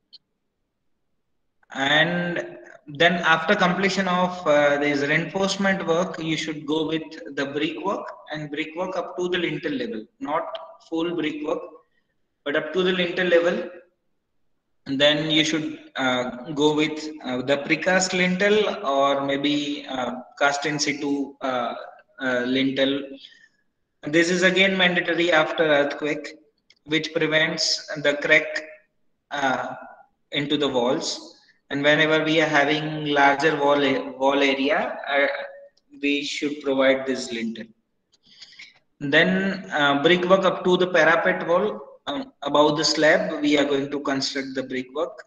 And then after completion of this reinforcement work, you should go with the brickwork, and brickwork up to the lintel level, not full brickwork, but up to the lintel level. And then you should go with the precast lintel, or maybe cast in situ lintel. This is again mandatory after earthquake, which prevents the crack into the walls. And whenever we are having larger wall area, we should provide this lintel. Then brickwork up to the parapet wall. Above the slab, we are going to construct the brickwork.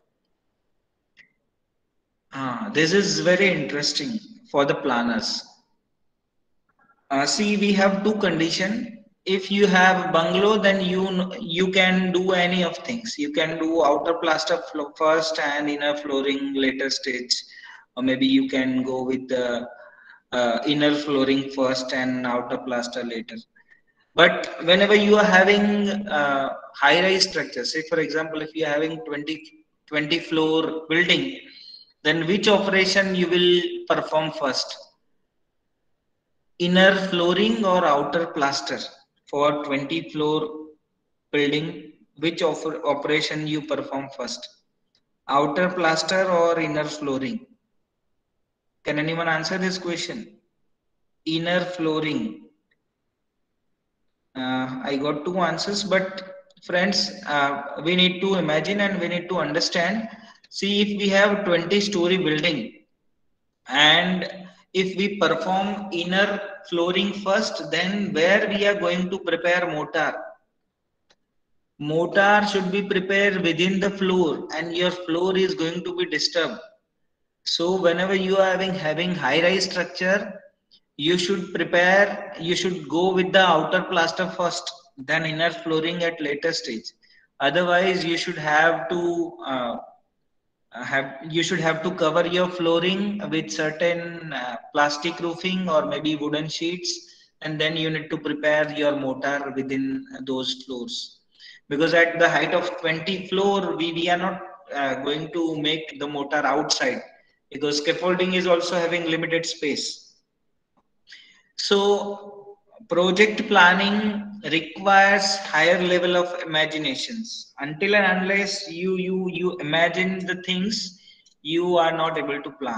This is very interesting for the planners. See, we have two conditions. If you have bungalow, then you can do any of things. You can do outer plaster first and inner flooring later stage, or maybe you can go with the inner flooring first and outer plaster later. But whenever you are having high-rise structure, say for example, if you are having 20 floor building, then which operation you will perform first? Inner flooring or outer plaster? For 20 floor building, which operation you perform first? Outer plaster or inner flooring? Can anyone answer this question? Inner flooring. I got two answers, but friends, we need to imagine and we need to understand. See, if we have 20-story building, and if we perform inner flooring first, then where we are going to prepare mortar? Mortar should be prepared within the floor, and your floor is going to be disturbed. So whenever you are having high-rise structure, you should go with the outer plaster first, then inner flooring at later stage. Otherwise, you should have to cover your flooring with certain plastic roofing or maybe wooden sheets, and then you need to prepare your mortar within those floors. Because at the height of 20 floor, we are not going to make the mortar outside, because scaffolding is also having limited space. So project planning requires higher level of imaginations. Until and unless you imagine the things, you are not able to plan.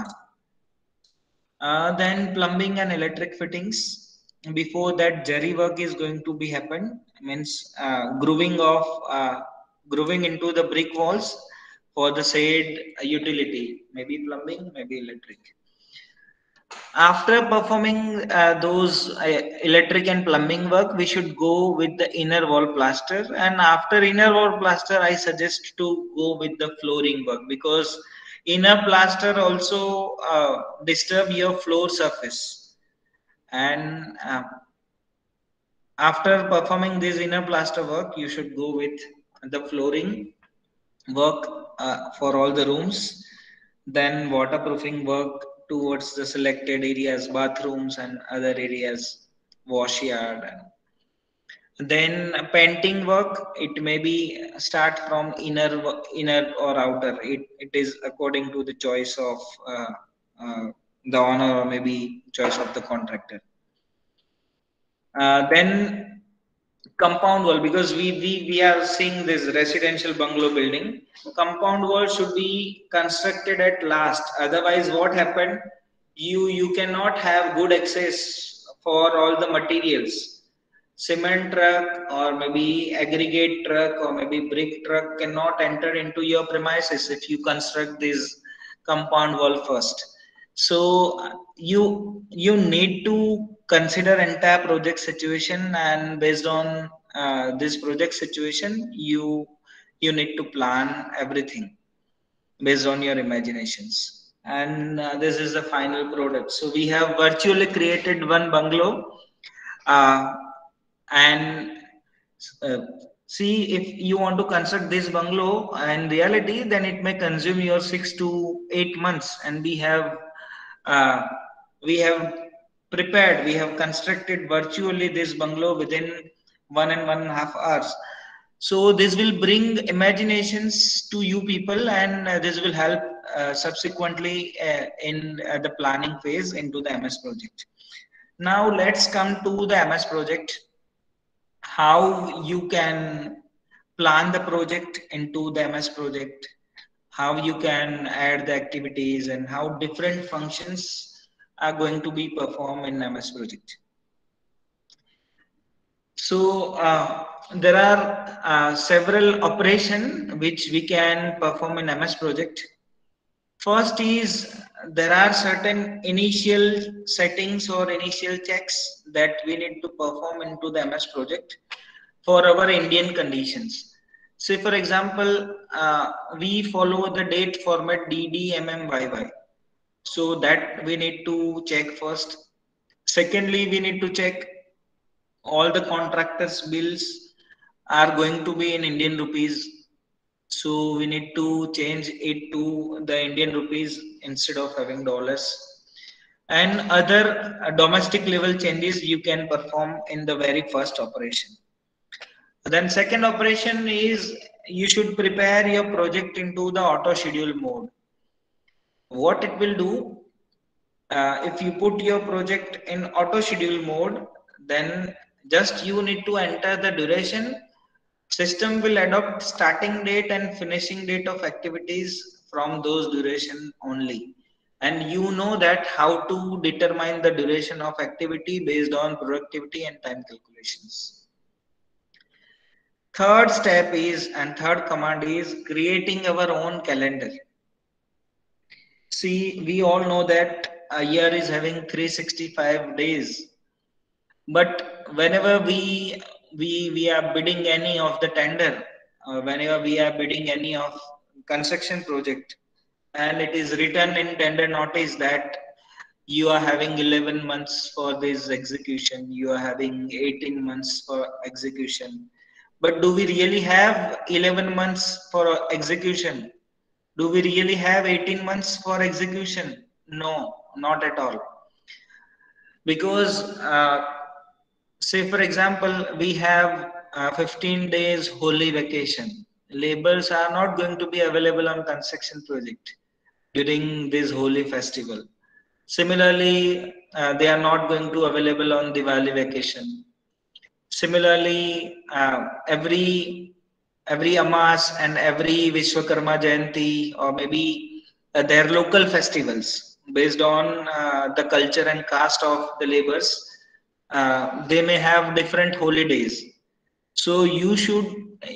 Then plumbing and electric fittings. Before that, jerry work is going to be happen. Means grooving into the brick walls for the said utility. Maybe plumbing, maybe electric. After performing those electric and plumbing work, we should go with the inner wall plaster, and after inner wall plaster, I suggest to go with the flooring work, because inner plaster also disturb your floor surface. And after performing this inner plaster work, you should go with the flooring work for all the rooms. Then waterproofing work towards the selected areas, bathrooms and other areas, wash yard. Then painting work, it may be start from inner or outer. It is according to the choice of the owner, or maybe choice of the contractor. Then compound wall, because we are seeing this residential bungalow building. Compound wall should be constructed at last. Otherwise, what happened? You cannot have good access for all the materials. Cement truck or maybe aggregate truck or maybe brick truck cannot enter into your premises if you construct this compound wall first. So you need to consider entire project situation, and based on this project situation, you need to plan everything based on your imaginations. And this is the final product. So we have virtually created one bungalow. And see, if you want to construct this bungalow in reality, then it may consume your 6 to 8 months. And we have prepared, we have constructed virtually this bungalow within 1.5 hours. So this will bring imaginations to you people, and this will help subsequently in the planning phase into the MS project. Now let's come to the MS project. How you can plan the project into the MS project, how you can add the activities, and how different functions are going to be performed in MS project. So there are several operations which we can perform in MS project. First is, there are certain initial settings or initial checks that we need to perform into the MS project for our Indian conditions. Say for example, we follow the date format DDMMYY. So that we need to check first. Secondly, we need to check all the contractors' bills are going to be in Indian rupees. So we need to change it to the Indian rupees instead of having dollars. And other domestic level changes you can perform in the very first operation. Then second operation is, you should prepare your project into the auto schedule mode. What it will do, if you put your project in auto schedule mode, then just you need to enter the duration. System will adopt starting date and finishing date of activities from those duration only. And you know that how to determine the duration of activity based on productivity and time calculations. Third step is, and third command is, creating our own calendar. See, we all know that a year is having 365 days. But whenever we are bidding any of the tender, whenever we are bidding any of construction project, and it is written in tender notice that you are having 11 months for this execution, you are having 18 months for execution. But do we really have 11 months for execution? Do we really have 18 months for execution? No, not at all. Because say for example, we have 15 days holy vacation. Laborers are not going to be available on construction project during this holy festival. Similarly, they are not going to available on Diwali vacation. Similarly, every Amas and every Vishwakarma Jayanti, or maybe their local festivals based on the culture and caste of the laborers, they may have different holidays. So you should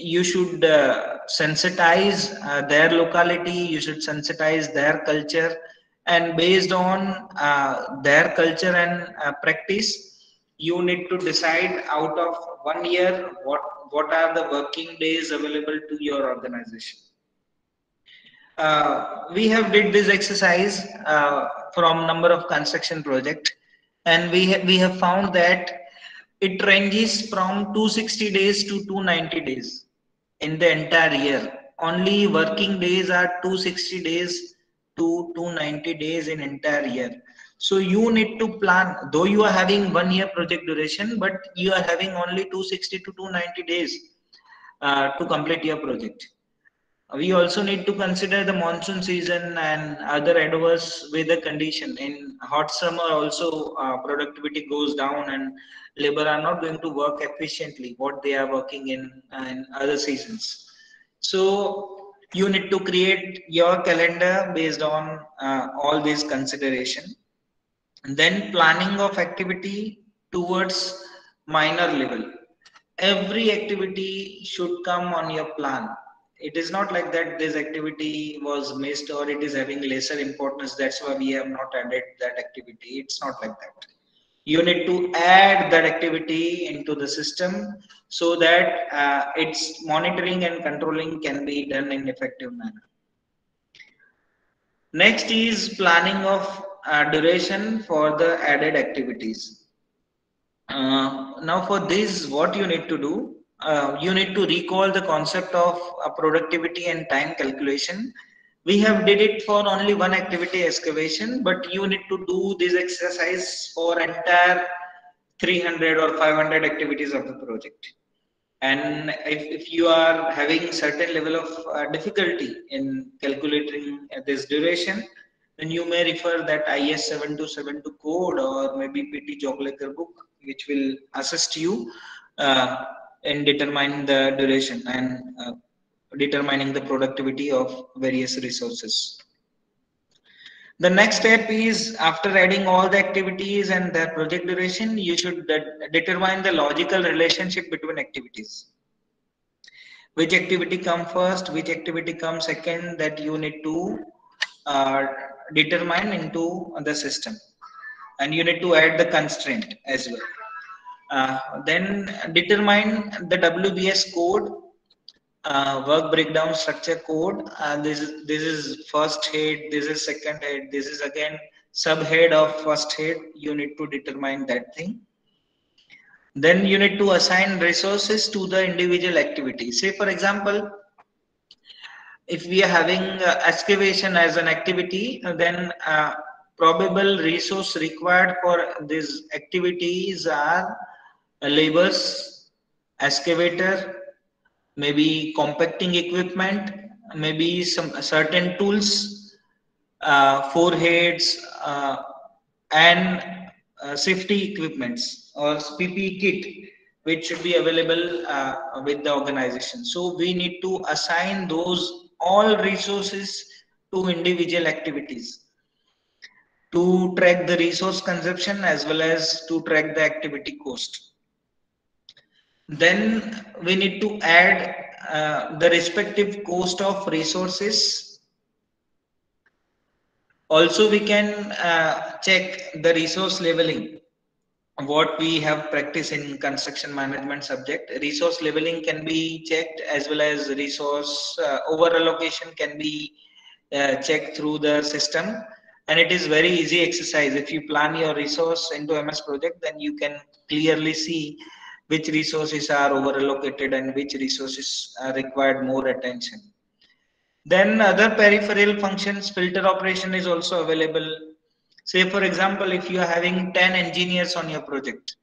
sensitize their locality, you should sensitize their culture, and based on their culture and practice, you need to decide out of 1 year what are the working days available to your organization. We have did this exercise from number of construction project, and we have found that it ranges from 260 days to 290 days in the entire year. Only working days are 260 days to 290 days in entire year. So you need to plan, though you are having 1 year project duration, but you are having only 260 to 290 days to complete your project. We also need to consider the monsoon season and other adverse weather condition. In hot summer also productivity goes down and labor are not going to work efficiently what they are working in other seasons. So you need to create your calendar based on all these consideration. And then planning of activity towards minor level. Every activity should come on your plan. It is not like that this activity was missed or it is having lesser importance, that's why we have not added that activity. It's not like that. You need to add that activity into the system so that its monitoring and controlling can be done in effective manner. Next is planning of duration for the added activities. Now for this, what you need to do, you need to recall the concept of productivity and time calculation. We have did it for only one activity, excavation, but you need to do this exercise for entire 300 or 500 activities of the project. And if you are having certain level of difficulty in calculating this duration, then you may refer that IS 7272 code or maybe PT Jogleker book, which will assist you in determining the duration and determining the productivity of various resources. The next step is, after adding all the activities and their project duration, you should determine the logical relationship between activities. Which activity come first, which activity comes second, that you need to determine into the system. And you need to add the constraint as well. Then determine the WBS code, work breakdown structure code. This is first head, this is second head, this is again subhead of first head. You need to determine that thing. Then you need to assign resources to the individual activity. Say for example, if we are having excavation as an activity, then probable resource required for these activities are laborers, excavator, maybe compacting equipment, maybe some certain tools, foreheads, and safety equipments or PPE kit, which should be available with the organization. So we need to assign those all resources to individual activities to track the resource consumption as well as to track the activity cost. Then we need to add the respective cost of resources. Also, we can check the resource leveling. What we have practiced in construction management subject, resource leveling can be checked, as well as resource over allocation can be checked through the system. And it is very easy exercise. If you plan your resource into MS project, then you can clearly see which resources are over allocated and which resources are required more attention. Then other peripheral functions, filter operation is also available. Say for example, if you are having 10 engineers on your project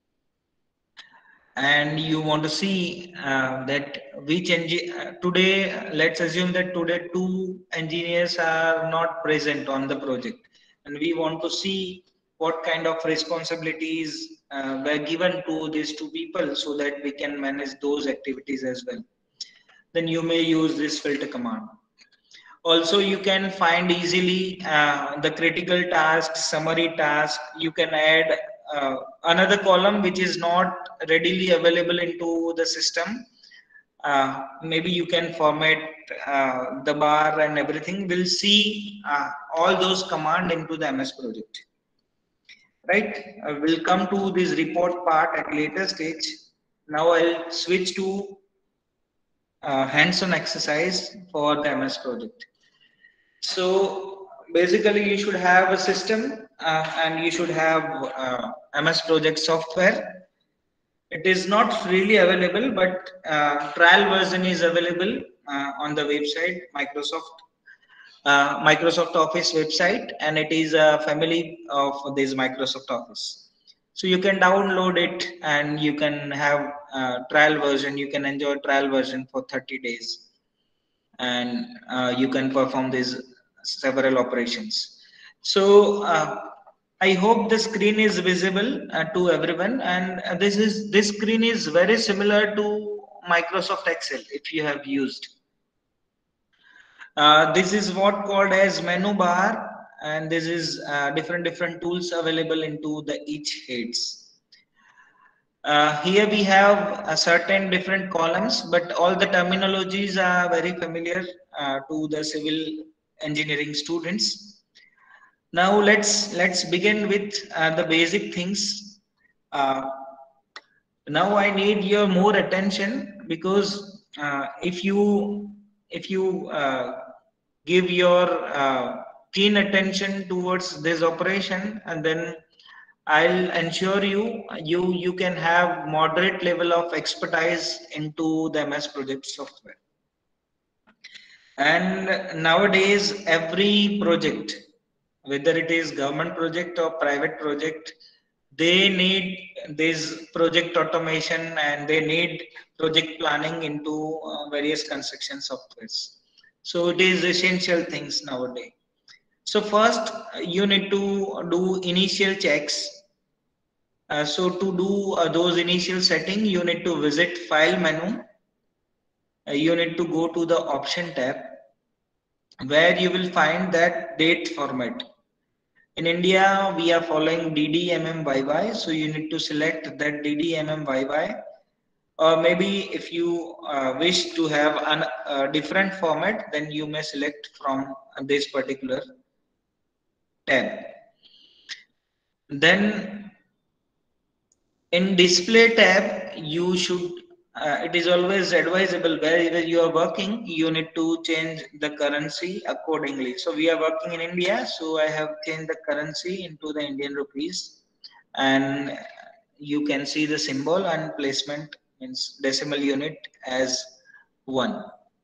and you want to see that which today, let's assume that today 2 engineers are not present on the project, and we want to see what kind of responsibilities were given to these 2 people so that we can manage those activities as well. Then you may use this filter command. Also, you can find easily the critical tasks, summary task. You can add another column which is not readily available into the system. Maybe you can format the bar and everything. We'll see all those commands into the MS project. Right? We'll come to this report part at later stage. Now I'll switch to hands-on exercise for the MS project. So basically, you should have a system and you should have MS project software. It is not freely available, but trial version is available on the website Microsoft. Microsoft Office website, and it is a family of this Microsoft Office. So you can download it and you can have trial version. You can enjoy trial version for 30 days, and you can perform these several operations. So I hope the screen is visible to everyone, and this screen is very similar to Microsoft Excel if you have used. This is what called as menu bar, and this is different tools available into the each heads. Here we have a certain different columns, but all the terminologies are very familiar to the civil engineering students. Now let's begin with the basic things. Now I need your more attention, because if you give your keen attention towards this operation, and then I'll ensure you can have moderate level of expertise into the MS Project software. And nowadays, every project, whether it is government project or private project, they need this project automation, and they need project planning into various construction softwares. So it is essential things nowadays. So first, you need to do initial checks. So to do those initial setting, you need to visit File menu. You need to go to the Option tab, where you will find that date format. In India, we are following DDMMYY, so you need to select that DDMMYY. Or maybe if you wish to have a different format, then you may select from this particular tab. Then in display tab, you should it is always advisable, wherever you are working, you need to change the currency accordingly. So we are working in India, so I have changed the currency into the Indian rupees, and you can see the symbol and placement means decimal unit as 1.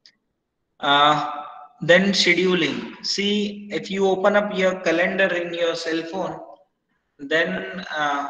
Then scheduling. See, if you open up your calendar in your cell phone, then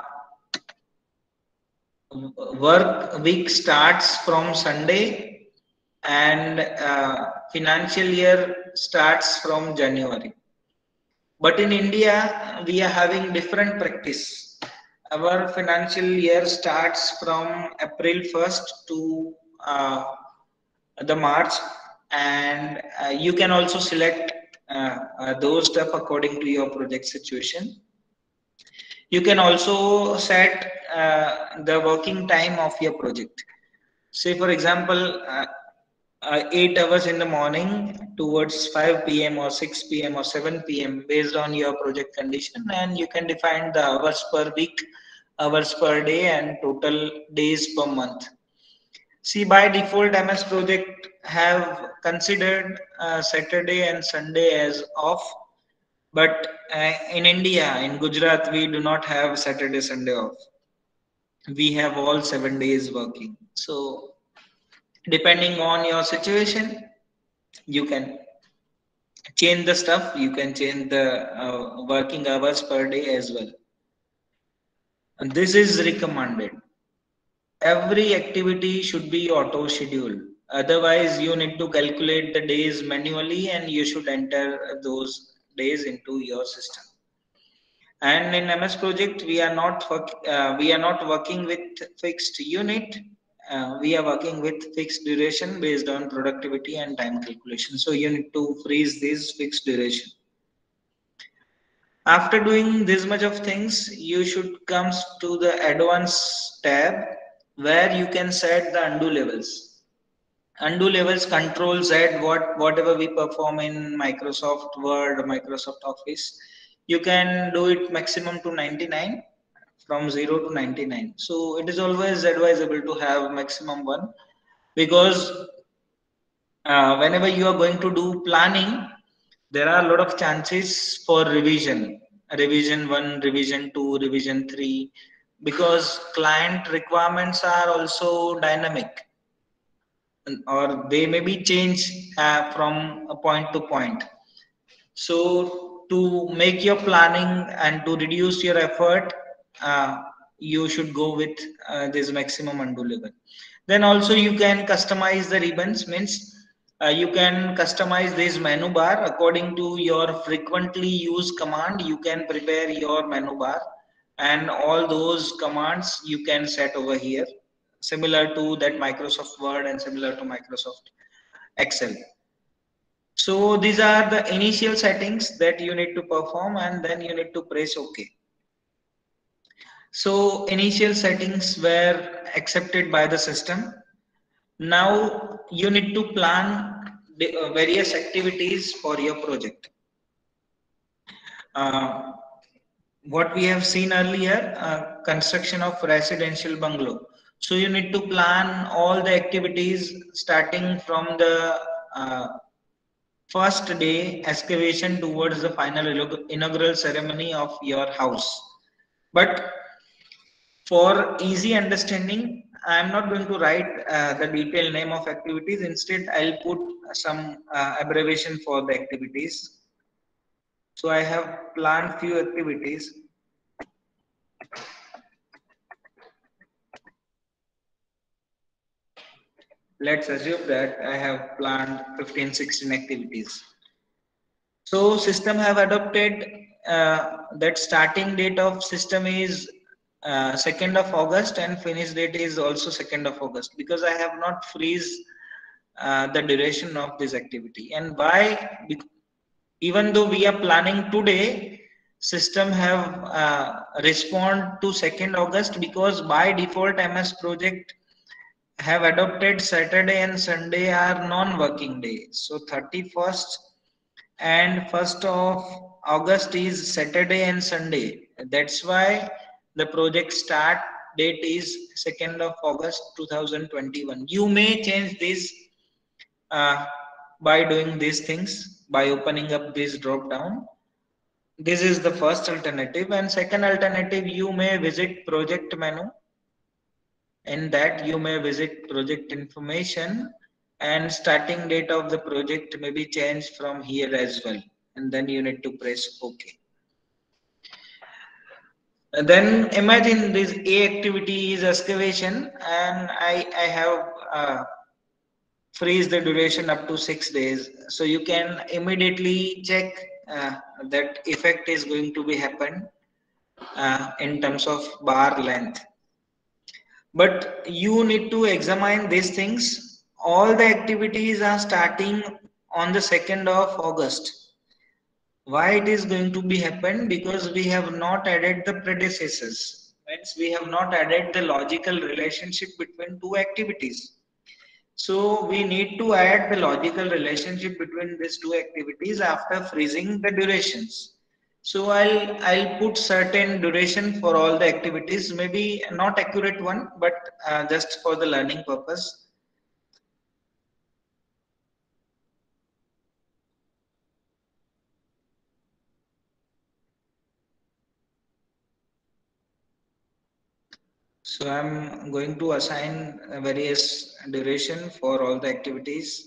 work week starts from Sunday, and financial year starts from January. But in India, we are having different practice. Our financial year starts from April 1st to the March, and you can also select those stuff according to your project situation. You can also set the working time of your project. Say for example, 8 hours in the morning towards 5 p.m. or 6 p.m. or 7 p.m. based on your project condition, and you can define the hours per week, hours per day, and total days per month. See, by default, MS Project have considered Saturday and Sunday as off. But in India, in Gujarat, we do not have Saturday, Sunday off. We have all 7 days working. So depending on your situation, you can change the stuff. You can change the working hours per day as well. And this is recommended. Every activity should be auto scheduled. Otherwise, you need to calculate the days manually, and you should enter those days into your system. And in MS Project, we are not working with fixed unit. We are working with fixed duration based on productivity and time calculation. So you need to freeze this fixed duration. After doing this much of things, you should come to the Advanced tab, where you can set the undo levels. Undo levels control Z whatever we perform in Microsoft Word or Microsoft Office. You can do it maximum to 99, from 0 to 99. So it is always advisable to have maximum 1, because whenever you are going to do planning, there are a lot of chances for revision. Revision 1, revision 2, revision 3, because client requirements are also dynamic, or they may be changed from a point to point. So to make your planning and to reduce your effort, you should go with this maximum undo level. Then also you can customize the ribbons, means you can customize this menu bar according to your frequently used command. You can prepare your menu bar, and all those commands you can set over here, similar to that Microsoft Word and similar to Microsoft Excel. So these are the initial settings that you need to perform, and then you need to press OK. So initial settings were accepted by the system. Now you need to plan the various activities for your project. What we have seen earlier, construction of residential bungalow. So you need to plan all the activities starting from the first day excavation towards the final inaugural ceremony of your house. But for easy understanding, I am not going to write the detailed name of activities. Instead, I'll put some abbreviation for the activities. So I have planned few activities. Let's assume that I have planned 15-16 activities. So system have adopted that starting date of system is 2nd of August and finish date is also 2nd of August, because I have not freeze the duration of this activity. And why? Even though we are planning today, system have respond to 2nd August, because by default MS project have adopted Saturday and Sunday are non-working days. So 31st and 1st of August is Saturday and Sunday. That's why the project start date is 2nd of August 2021. You may change this by doing these things, by opening up this drop down. This is the first alternative. And second alternative, you may visit project menu. In that you may visit project information, and starting date of the project may be changed from here as well, and then you need to press OK. And then imagine this A activity is excavation, and I have freeze the duration up to 6 days, so you can immediately check that effect is going to be happen in terms of bar length. But you need to examine these things. All the activities are starting on the 2nd of August. Why it is going to be happen? Because we have not added the predecessors. Means we have not added the logical relationship between two activities. So we need to add the logical relationship between these two activities after freezing the durations. So I'll put certain duration for all the activities, maybe not accurate one, but just for the learning purpose. So I'm going to assign various duration for all the activities.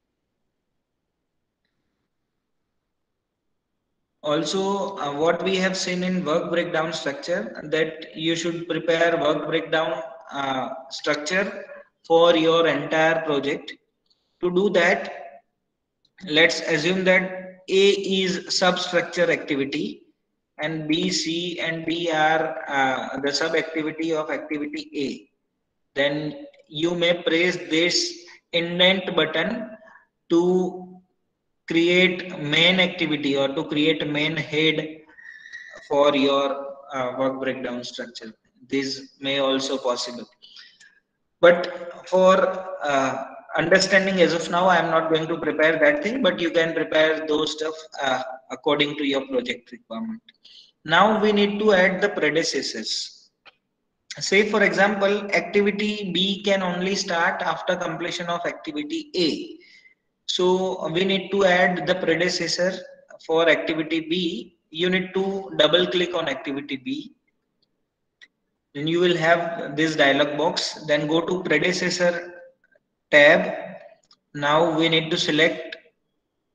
Also, what we have seen in work breakdown structure, that you should prepare work breakdown structure for your entire project. To do that, let's assume that A is substructure activity and B, C and D are the sub activity of activity A. Then you may press this indent button to create main activity or to create main head for your work breakdown structure. This may also possible. But for understanding as of now, I am not going to prepare that thing, but you can prepare those stuff according to your project requirement. Now we need to add the predecessors. Say for example, activity B can only start after completion of activity A. So we need to add the predecessor for activity B. You need to double click on activity B. Then you will have this dialog box. Then go to predecessor tab. Now we need to select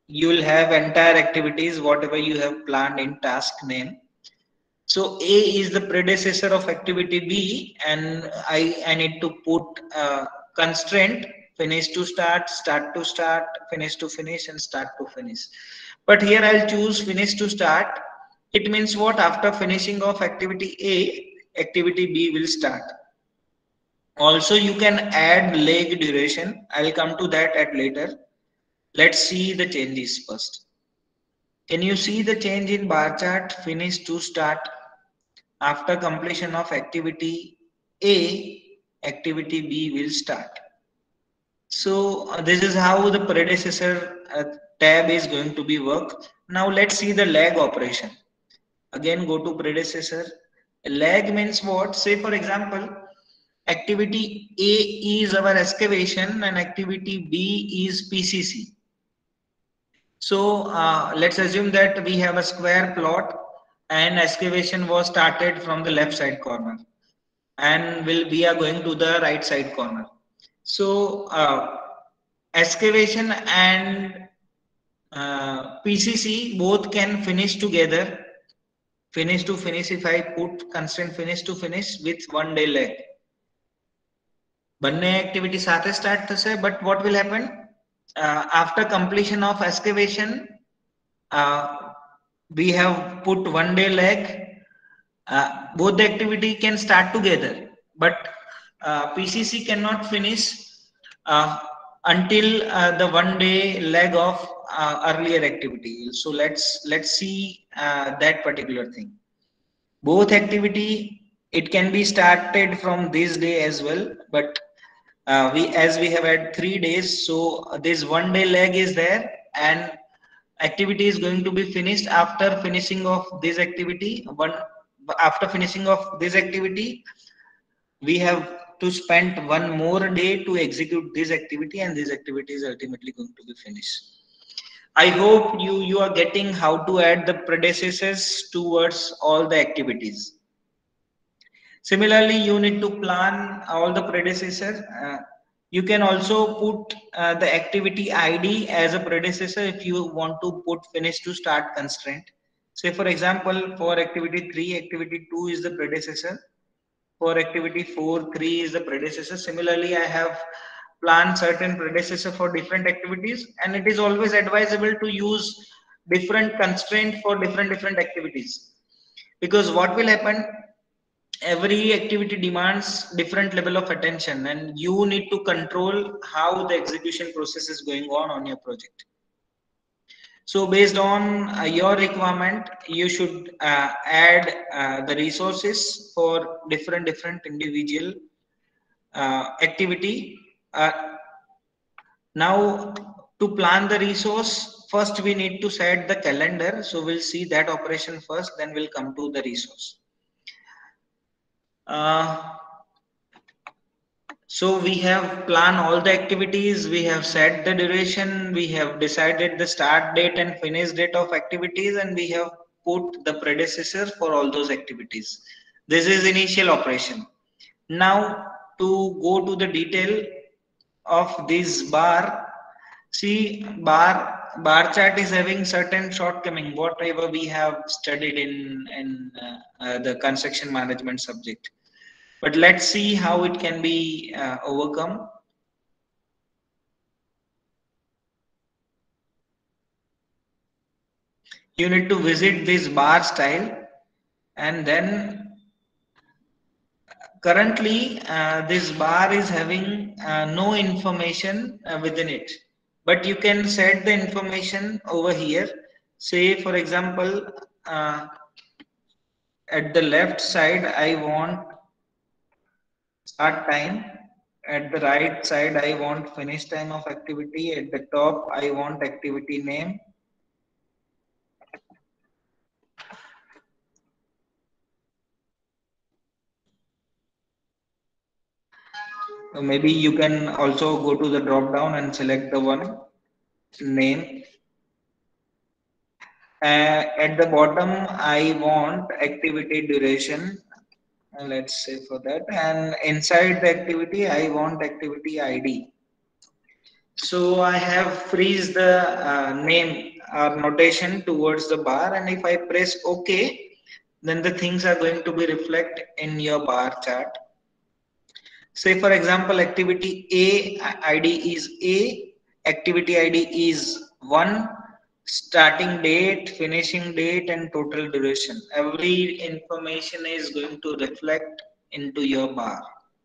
you will have entire activities, whatever you have planned in task name. So A is the predecessor of activity B, and I need to put constraint finish to start, start to start, finish to finish, and start to finish. But here I'll choose finish to start. It means what? After finishing of activity A, activity B will start. Also, you can add leg duration. I'll come to that at later. Let's see the changes first. Can you see the change in bar chart? Finish to start. After completion of activity A, activity B will start. So this is how the predecessor tab is going to be work. Now let's see the lag operation. Again, go to predecessor. Lag means what? Say for example, activity A is our excavation and activity B is PCC. So let's assume that we have a square plot and excavation was started from the left side corner and we are going to the right side corner. So excavation and PCC both can finish together. Finish to finish, if I put constraint finish to finish with 1 day lag. બંને activity સાથે start થશે, but what will happen after completion of excavation, we have put 1 day lag. Both the activity can start together, but PCC cannot finish until the 1 day lag of earlier activity. So let's see that particular thing. Both activity, it can be started from this day as well, but as we have had 3 days, so this 1 day lag is there, and activity is going to be finished after finishing of this activity. After finishing of this activity, we have to spend 1 more day to execute this activity, and this activity is ultimately going to be finished. I hope you are getting how to add the predecessors towards all the activities. Similarly, you need to plan all the predecessor. You can also put the activity ID as a predecessor if you want to put finish to start constraint. Say for example, for activity 3, activity 2 is the predecessor. For activity 4, 3 is the predecessor. Similarly, I have planned certain predecessor for different activities, and it is always advisable to use different constraint for different activities, because what will happen, every activity demands different level of attention, and you need to control how the execution process is going on your project. So based on your requirement, you should add the resources for different individual activity. Now to plan the resource, first we need to set the calendar. So we'll see that operation first, then we'll come to the resource. So we have planned all the activities, we have set the duration, we have decided the start date and finish date of activities, and we have put the predecessor for all those activities. This is initial operation. Now to go to the detail of this bar, see bar chart is having certain shortcoming, whatever we have studied in the construction management subject. But let's see how it can be overcome. You need to visit this bar style, and then currently this bar is having no information within it, but you can set the information over here. Say for example, at the left side I want start time, at the right side I want finish time of activity, at the top I want activity name, so maybe you can also go to the drop down and select the one name. At the bottom I want activity duration, let's say for that, and inside the activity I want activity ID. So I have freeze the name or notation towards the bar, and if I press OK, then the things are going to be reflect in your bar chart. Say for example, activity A ID is A, activity ID is 1, starting date, finishing date, and total duration. Every information is going to reflect into your bar.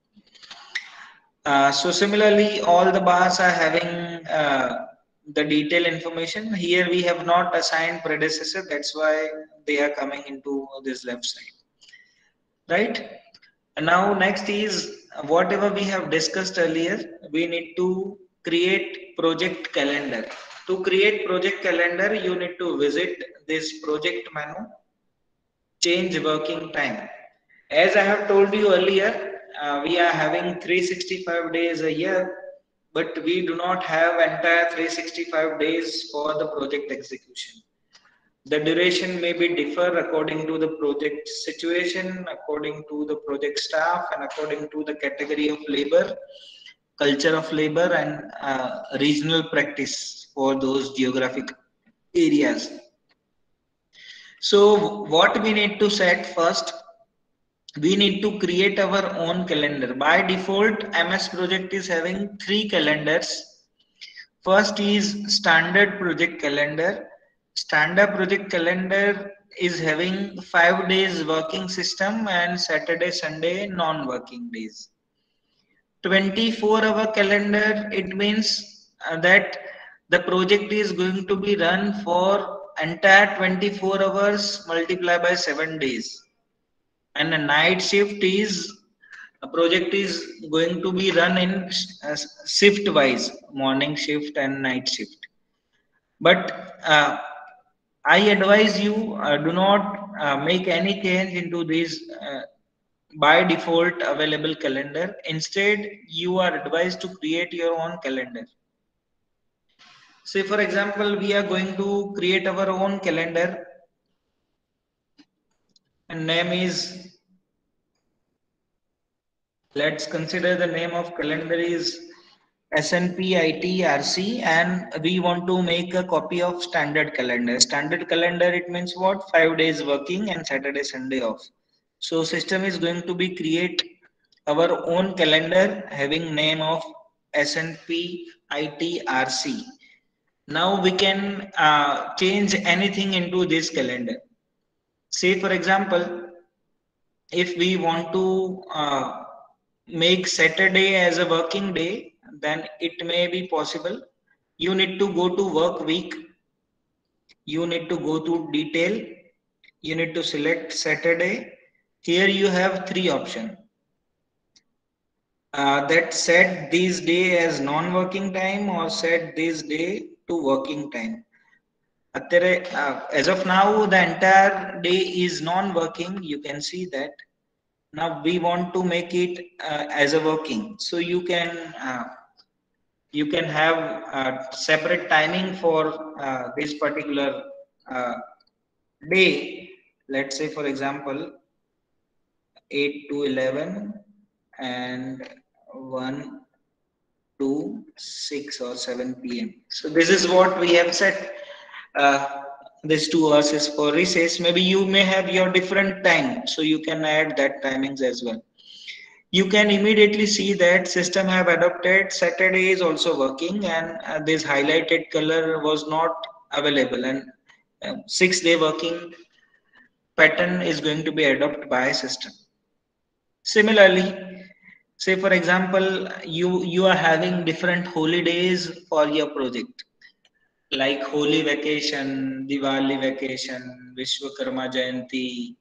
So similarly, all the bars are having the detailed information. Here we have not assigned predecessor, that's why they are coming into this left side, right? And now next is whatever we have discussed earlier, we need to create project calendar. To create project calendar, you need to visit this project menu, change working time. As I have told you earlier, we are having 365 days a year, but we do not have entire 365 days for the project execution. The duration may be differ according to the project situation, according to the project staff, and according to the category of labor, culture of labor, and regional practice for those geographic areas. So what we need to set first, we need to create our own calendar. By default, MS Project is having 3 calendars. First is standard project calendar. Standard project calendar is having 5 days working system and Saturday, Sunday non-working days. 24-hour calendar, it means that the project is going to be run for entire 24 hours multiplied by 7 days. And a night shift is a project is going to be run in shift wise, morning shift and night shift. But I advise you do not make any change into this by default available calendar. Instead, you are advised to create your own calendar. Say for example, we are going to create our own calendar, and name is, let's consider the name of calendar is SNP ITRC, and we want to make a copy of standard calendar. Standard calendar, it means what? 5 days working and Saturday, Sunday off. So system is going to be create our own calendar having name of SNP ITRC. Now we can change anything into this calendar. Say for example, if we want to make Saturday as a working day, then it may be possible. You need to go to work week, you need to go to detail, you need to select Saturday. Here you have 3 options that set this day as non-working time or set this day to working time. As of now, the entire day is non-working, you can see that. Now we want to make it as a working, so you can have separate timing for this particular day. Let's say for example 8 to 11 and 1 to 6 or 7 p.m. So this is what we have set. These 2 hours is for recess. Maybe you may have your different time, so you can add that timings as well. You can immediately see that system have adopted Saturday is also working, and this highlighted color was not available, and 6-day working pattern is going to be adopted by system. Similarly, say for example, you are having different holidays for your project, like Holi vacation, Diwali vacation, Vishwakarma Jayanti,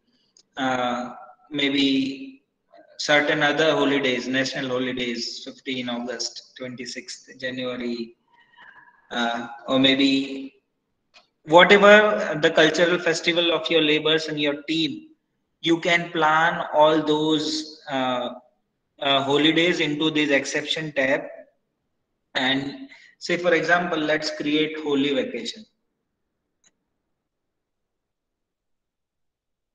maybe certain other holidays, national holidays, 15 August, 26th January, or maybe whatever the cultural festival of your labors and your team, you can plan all those holidays into this exception tab. And say for example, let's create Holi vacation.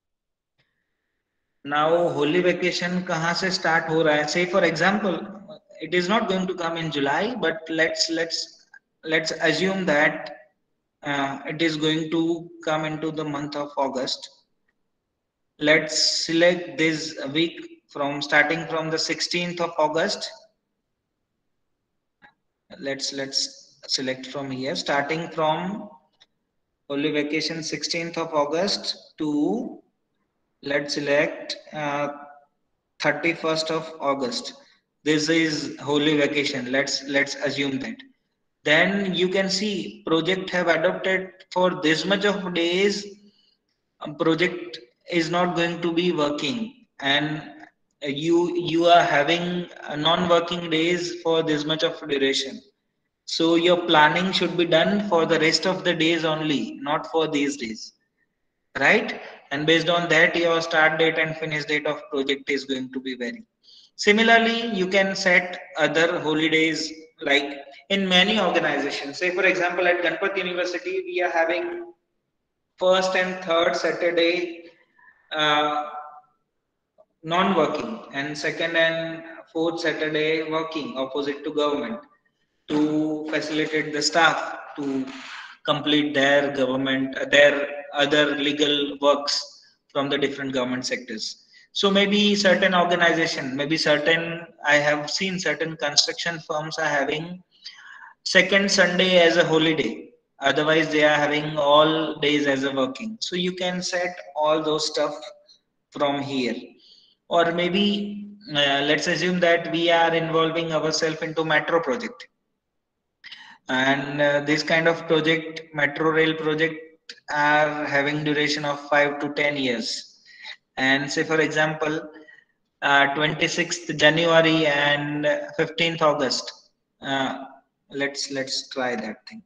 Now Holi vacation कहाँ से start हो रहा है? Say for example, it is not going to come in July, but let's assume that it is going to come into the month of August. Let's select this week from starting from the 16th of August. Let's select from here, starting from holy vacation 16th of August to, let's select 31st of August. This is holy vacation. Let's assume that. Then you can see project have adopted for this much of days. Project is not going to be working, and you are having non-working days for this much of duration. So your planning should be done for the rest of the days only, not for these days, right? And based on that, your start date and finish date of project is going to be vary. Similarly, you can set other holidays, like in many organizations. Say for example, at Ganpat University, we are having first and third Saturday non-working, and second and fourth Saturday working, opposite to government, to facilitate the staff to complete their government, their other legal works from the different government sectors. So maybe certain organization, maybe certain, I have seen certain construction firms are having second Sunday as a holiday. Otherwise, they are having all days as a working. So you can set all those stuff from here. Or maybe let's assume that we are involving ourselves into metro project. And this kind of project, metro rail project, are having duration of 5 to 10 years. And say for example, 26th January and 15th August. Let's try that thing.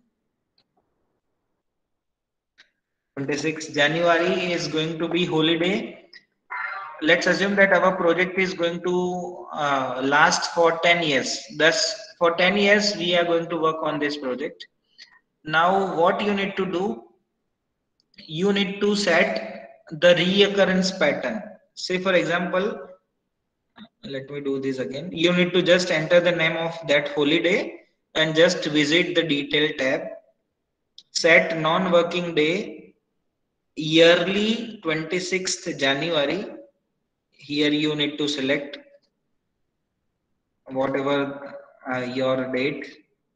26th January is going to be holiday. Let's assume that our project is going to last for 10 years. Thus, for 10 years, we are going to work on this project. Now, what you need to do, you need to set the reoccurrence pattern. Say, for example, let me do this again. You need to just enter the name of that holiday and just visit the detail tab. Set non-working day, yearly 26th January. Here you need to select whatever your date.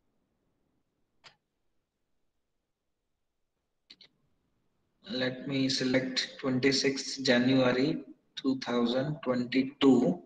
Let me select 26th January 2022.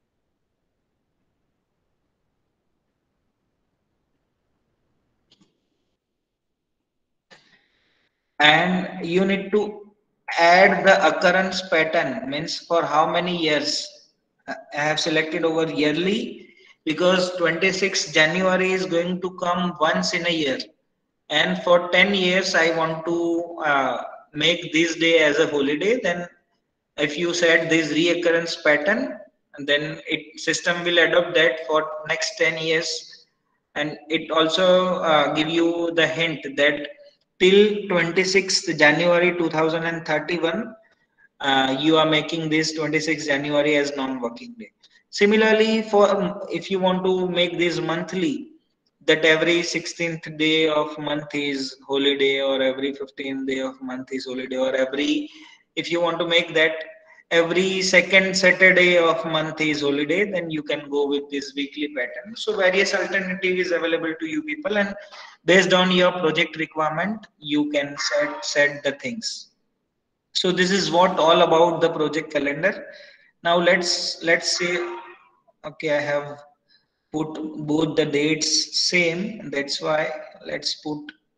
And you need to add the occurrence pattern, means for how many years. I have selected over yearly because 26th January is going to come once in a year. And for 10 years, I want to make this day as a holiday. Then if you set this reoccurrence pattern, then system will adopt that for next 10 years. And it also give you the hint that till 26th January 2031, you are making this 26th January as non-working day. Similarly, for if you want to make this monthly, that every 16th day of month is holiday, or every 15th day of month is holiday, or if you want to make that every second Saturday of month is holiday, then you can go with this weekly pattern. So various alternative is available to you people, and based on your project requirement, you can set the things. So this is what all about the project calendar. Now let's say, okay, I have put both the dates same, that's why let's put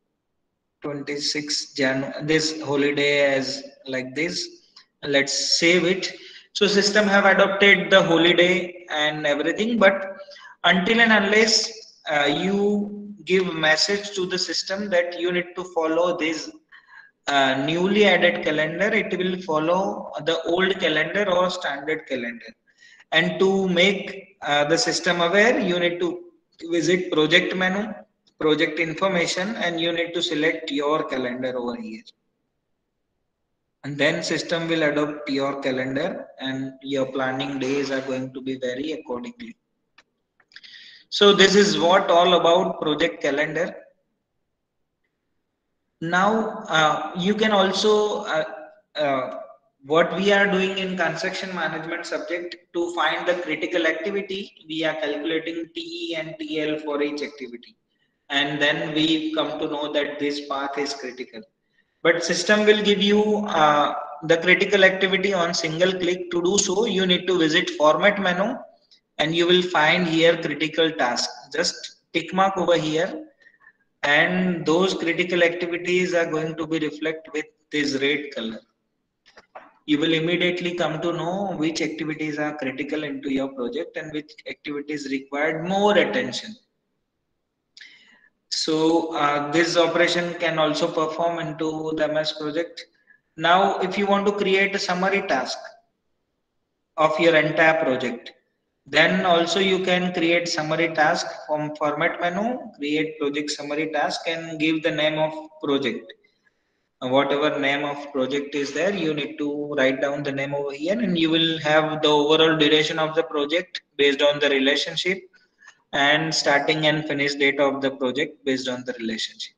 26 Jan, this holiday as like this. Let's save it. So system have adopted the holiday and everything, but until and unless you give message to the system that you need to follow this newly added calendar, it will follow the old calendar or standard calendar. And to make the system aware, you need to visit project menu, project information, and you need to select your calendar over here. And then system will adopt your calendar, and your planning days are going to be vary accordingly. So this is what all about project calendar. Now you can also what we are doing in construction management subject, to find the critical activity, we are calculating TE and TL for each activity, and then we come to know that this path is critical. But system will give you the critical activity on single click. To do so, you need to visit format menu, and you will find here critical task. Just tick mark over here, and those critical activities are going to be reflected with this red color. You will immediately come to know which activities are critical into your project and which activities required more attention. So this operation can also perform into the MS project. Now, if you want to create a summary task of your entire project, then also you can create summary task from format menu, create project summary task, and give the name of project. Whatever name of project is there, you need to write down the name over here, and you will have the overall duration of the project based on the relationship, and starting and finish date of the project based on the relationship.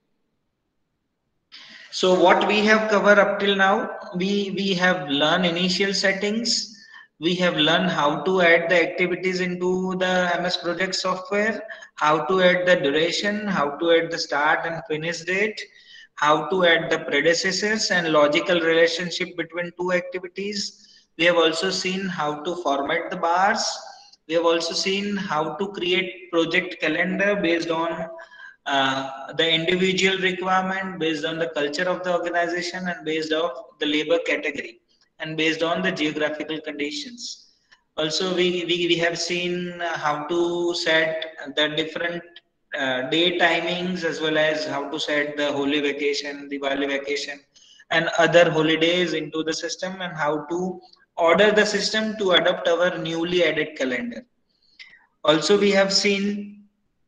So what we have covered up till now, we have learned initial settings. We have learned how to add the activities into the MS Project software, how to add the duration, how to add the start and finish date, how to add the predecessors and logical relationship between two activities. We have also seen how to format the bars. We have also seen how to create project calendar based on the individual requirement, based on the culture of the organization, and based on the labor category, and based on the geographical conditions. Also, we have seen how to set the different day timings, as well as how to set the holy vacation, Diwali vacation, and other holidays into the system, and how to order the system to adopt our newly added calendar. Also, we have seen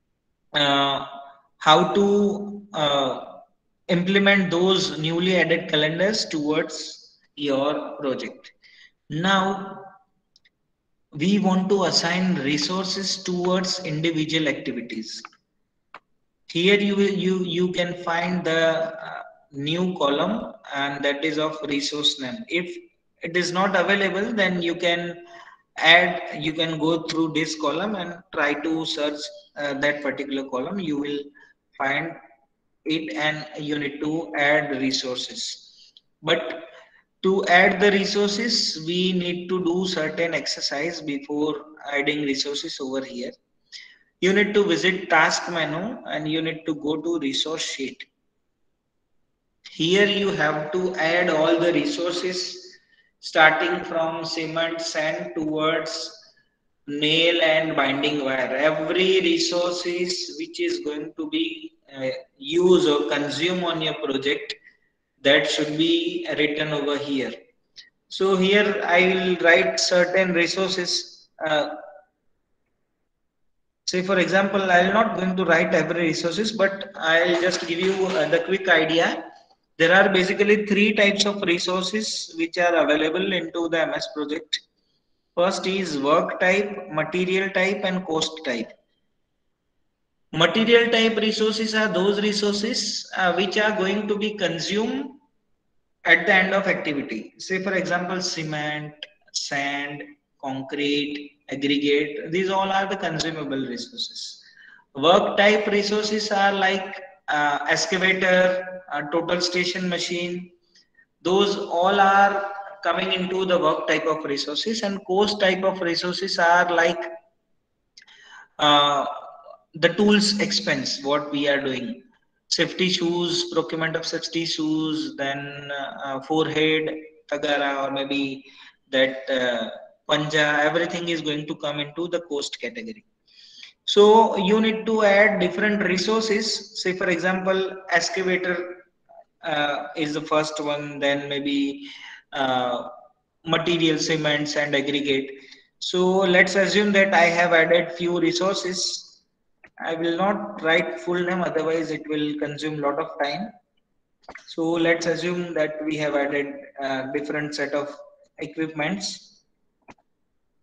how to implement those newly added calendars towards your project. Now, we want to assign resources towards individual activities. Here you can find the new column, and that is of resource name. If it is not available, then you can go through this column and try to search that particular column. You will find it, and you need to add resources. But to add the resources, we need to do certain exercise before adding resources over here. You need to visit task menu, and you need to go to resource sheet. Here you have to add all the resources, starting from cement, sand towards nail and binding wire. Every resources which is going to be used or consumed on your project, that should be written over here. So here I will write certain resources. Say for example, I will not going to write every resources, but I'll just give you the quick idea. There are basically three types of resources which are available into the MS project. First is work type, material type, and cost type. Material type resources are those resources which are going to be consumed at the end of activity. Say for example, cement, sand, concrete, aggregate, these all are the consumable resources. Work type resources are like excavator, total station machine. Those all are coming into the work type of resources. And cost type of resources are like the tools expense, what we are doing. Safety shoes, procurement of safety shoes, then forehead, tagara, or maybe that panja, everything is going to come into the cost category. So you need to add different resources. Say for example, excavator is the first one, then maybe material, cements and aggregate. So let's assume that I have added few resources. I will not write full name, otherwise it will consume a lot of time. So let's assume that we have added different set of equipments.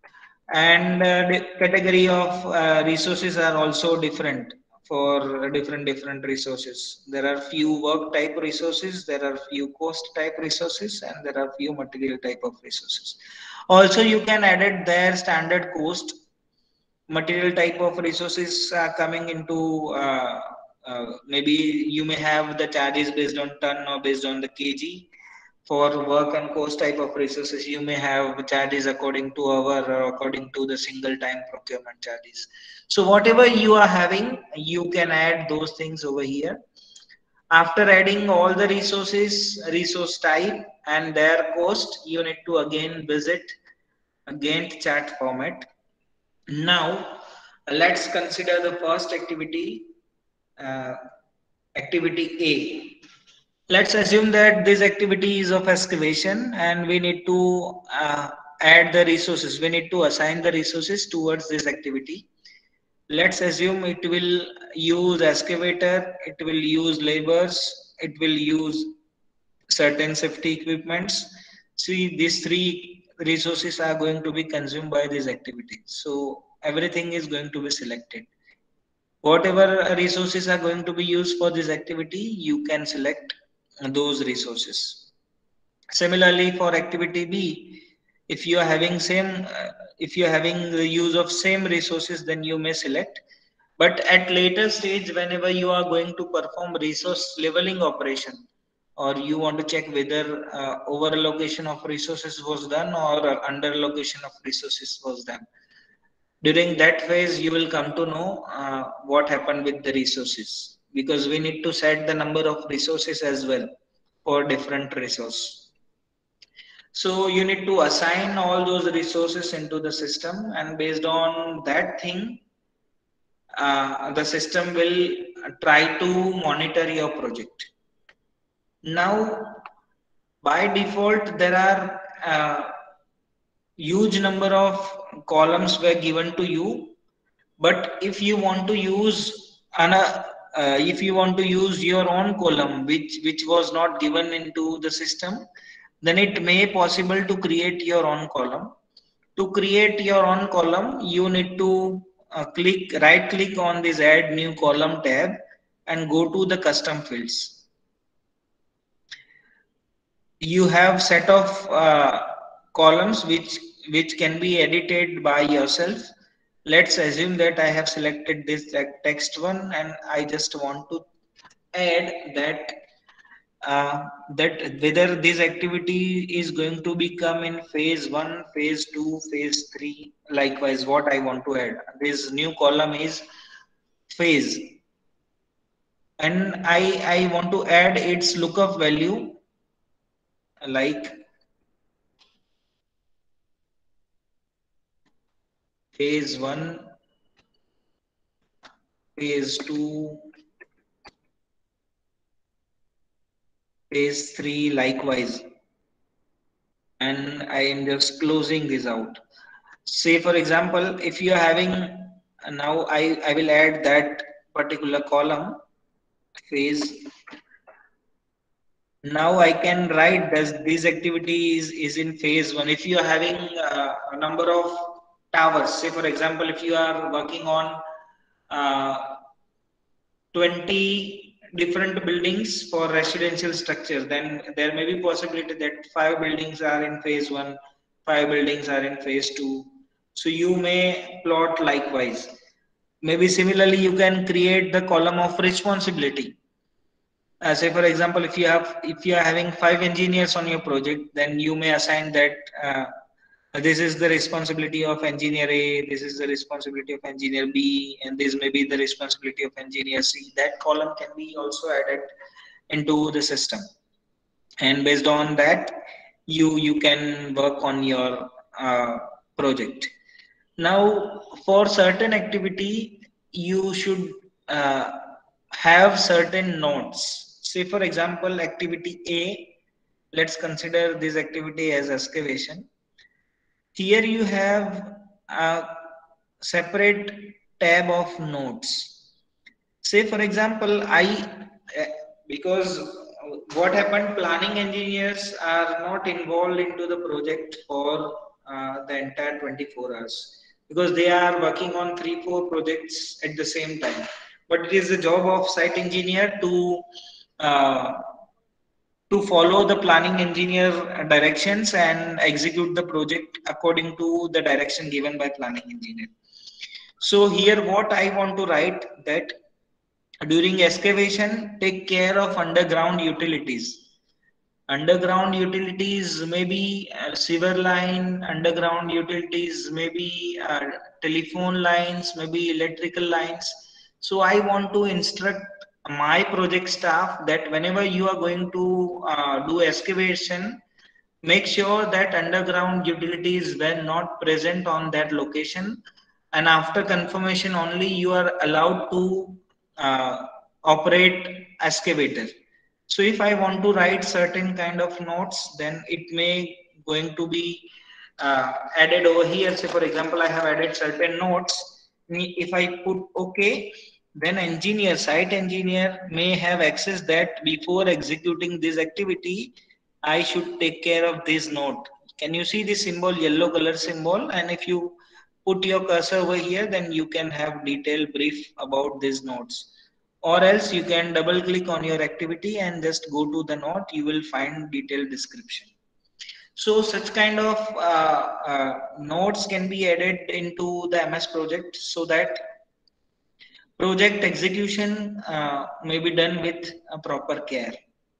And the category of resources are also different for different resources. There are few work type resources, there are few cost type resources, and there are few material type of resources. Also, you can edit their standard cost. Material type of resources coming into maybe you may have the charges based on ton or based on the kg. For work and cost type of resources, you may have charges according to hour or according to the single time procurement charges. So whatever you are having, you can add those things over here. After adding all the resources, resource type and their cost, you need to again visit a Gantt chart format. Now, let's consider the first activity, uh, activity A. Let's assume that this activity is of excavation and we need to add the resources. We need to assign the resources towards this activity. Let's assume it will use excavator, it will use laborers, it will use certain safety equipments. See, these three resources are going to be consumed by this activity. So everything is going to be selected. Whatever resources are going to be used for this activity, you can select those resources. Similarly, for activity B, if you are having if you are having the use of same resources, then you may select. But at later stage, whenever you are going to perform resource leveling operation, or you want to check whether over allocation of resources was done or under allocation of resources was done, during that phase you will come to know what happened with the resources, because we need to set the number of resources as well for different resource. So you need to assign all those resources into the system, and based on that thing, the system will try to monitor your project. Now, by default, there are huge number of columns were given to you, but if you want to use if you want to use your own column which was not given into the system, then it may possible to create your own column. To create your own column, you need to right click on this add new column tab and go to the custom fields. You have set of columns which can be edited by yourself. Let's assume that I have selected this text one and I just want to add that that whether this activity is going to become in phase 1, phase 2, phase 3. Likewise, what I want to add, this new column is phase, and I want to add its lookup value, like phase 1, phase 2, phase 3, likewise, and I am just closing this out. Say for example, if you are having now, I will add that particular column phase. Now I can write this activity is in phase 1. If you are having a number of towers, say for example, if you are working on 20 different buildings for residential structure, then there may be possibility that 5 buildings are in phase 1, 5 buildings are in phase 2. So you may plot likewise. Maybe similarly, you can create the column of responsibility. Say for example, if you are having 5 engineers on your project, then you may assign that this is the responsibility of engineer A, this is the responsibility of engineer B, and this may be the responsibility of engineer C. That column can be also added into the system, and based on that, you can work on your project. Now, for certain activity, you should have certain nodes. Say for example, activity A, let's consider this activity as excavation. Here you have a separate tab of nodes. Say for example, because what happened, planning engineers are not involved into the project for the entire 24 hours, because they are working on 3-4 projects at the same time. But it is the job of site engineer uh, to follow the planning engineer directions and execute the project according to the direction given by planning engineer. So here what I want to write, that during excavation, take care of underground utilities. Underground utilities may be sewer line, underground utilities may be telephone lines, maybe electrical lines. So I want to instruct my project staff that whenever you are going to do excavation, make sure that underground utilities were not present on that location, and after confirmation only you are allowed to operate excavator. So if I want to write certain kind of notes, then it may going to be added over here. Say for example, I have added certain notes. If I put OK, then engineer, site engineer may have access that before executing this activity, I should take care of this note. Can you see this symbol, yellow color symbol? And if you put your cursor over here, then you can have detailed brief about these notes. Or else you can double click on your activity and just go to the note, you will find detailed description. So such kind of notes can be added into the MS project so that project execution may be done with a proper care.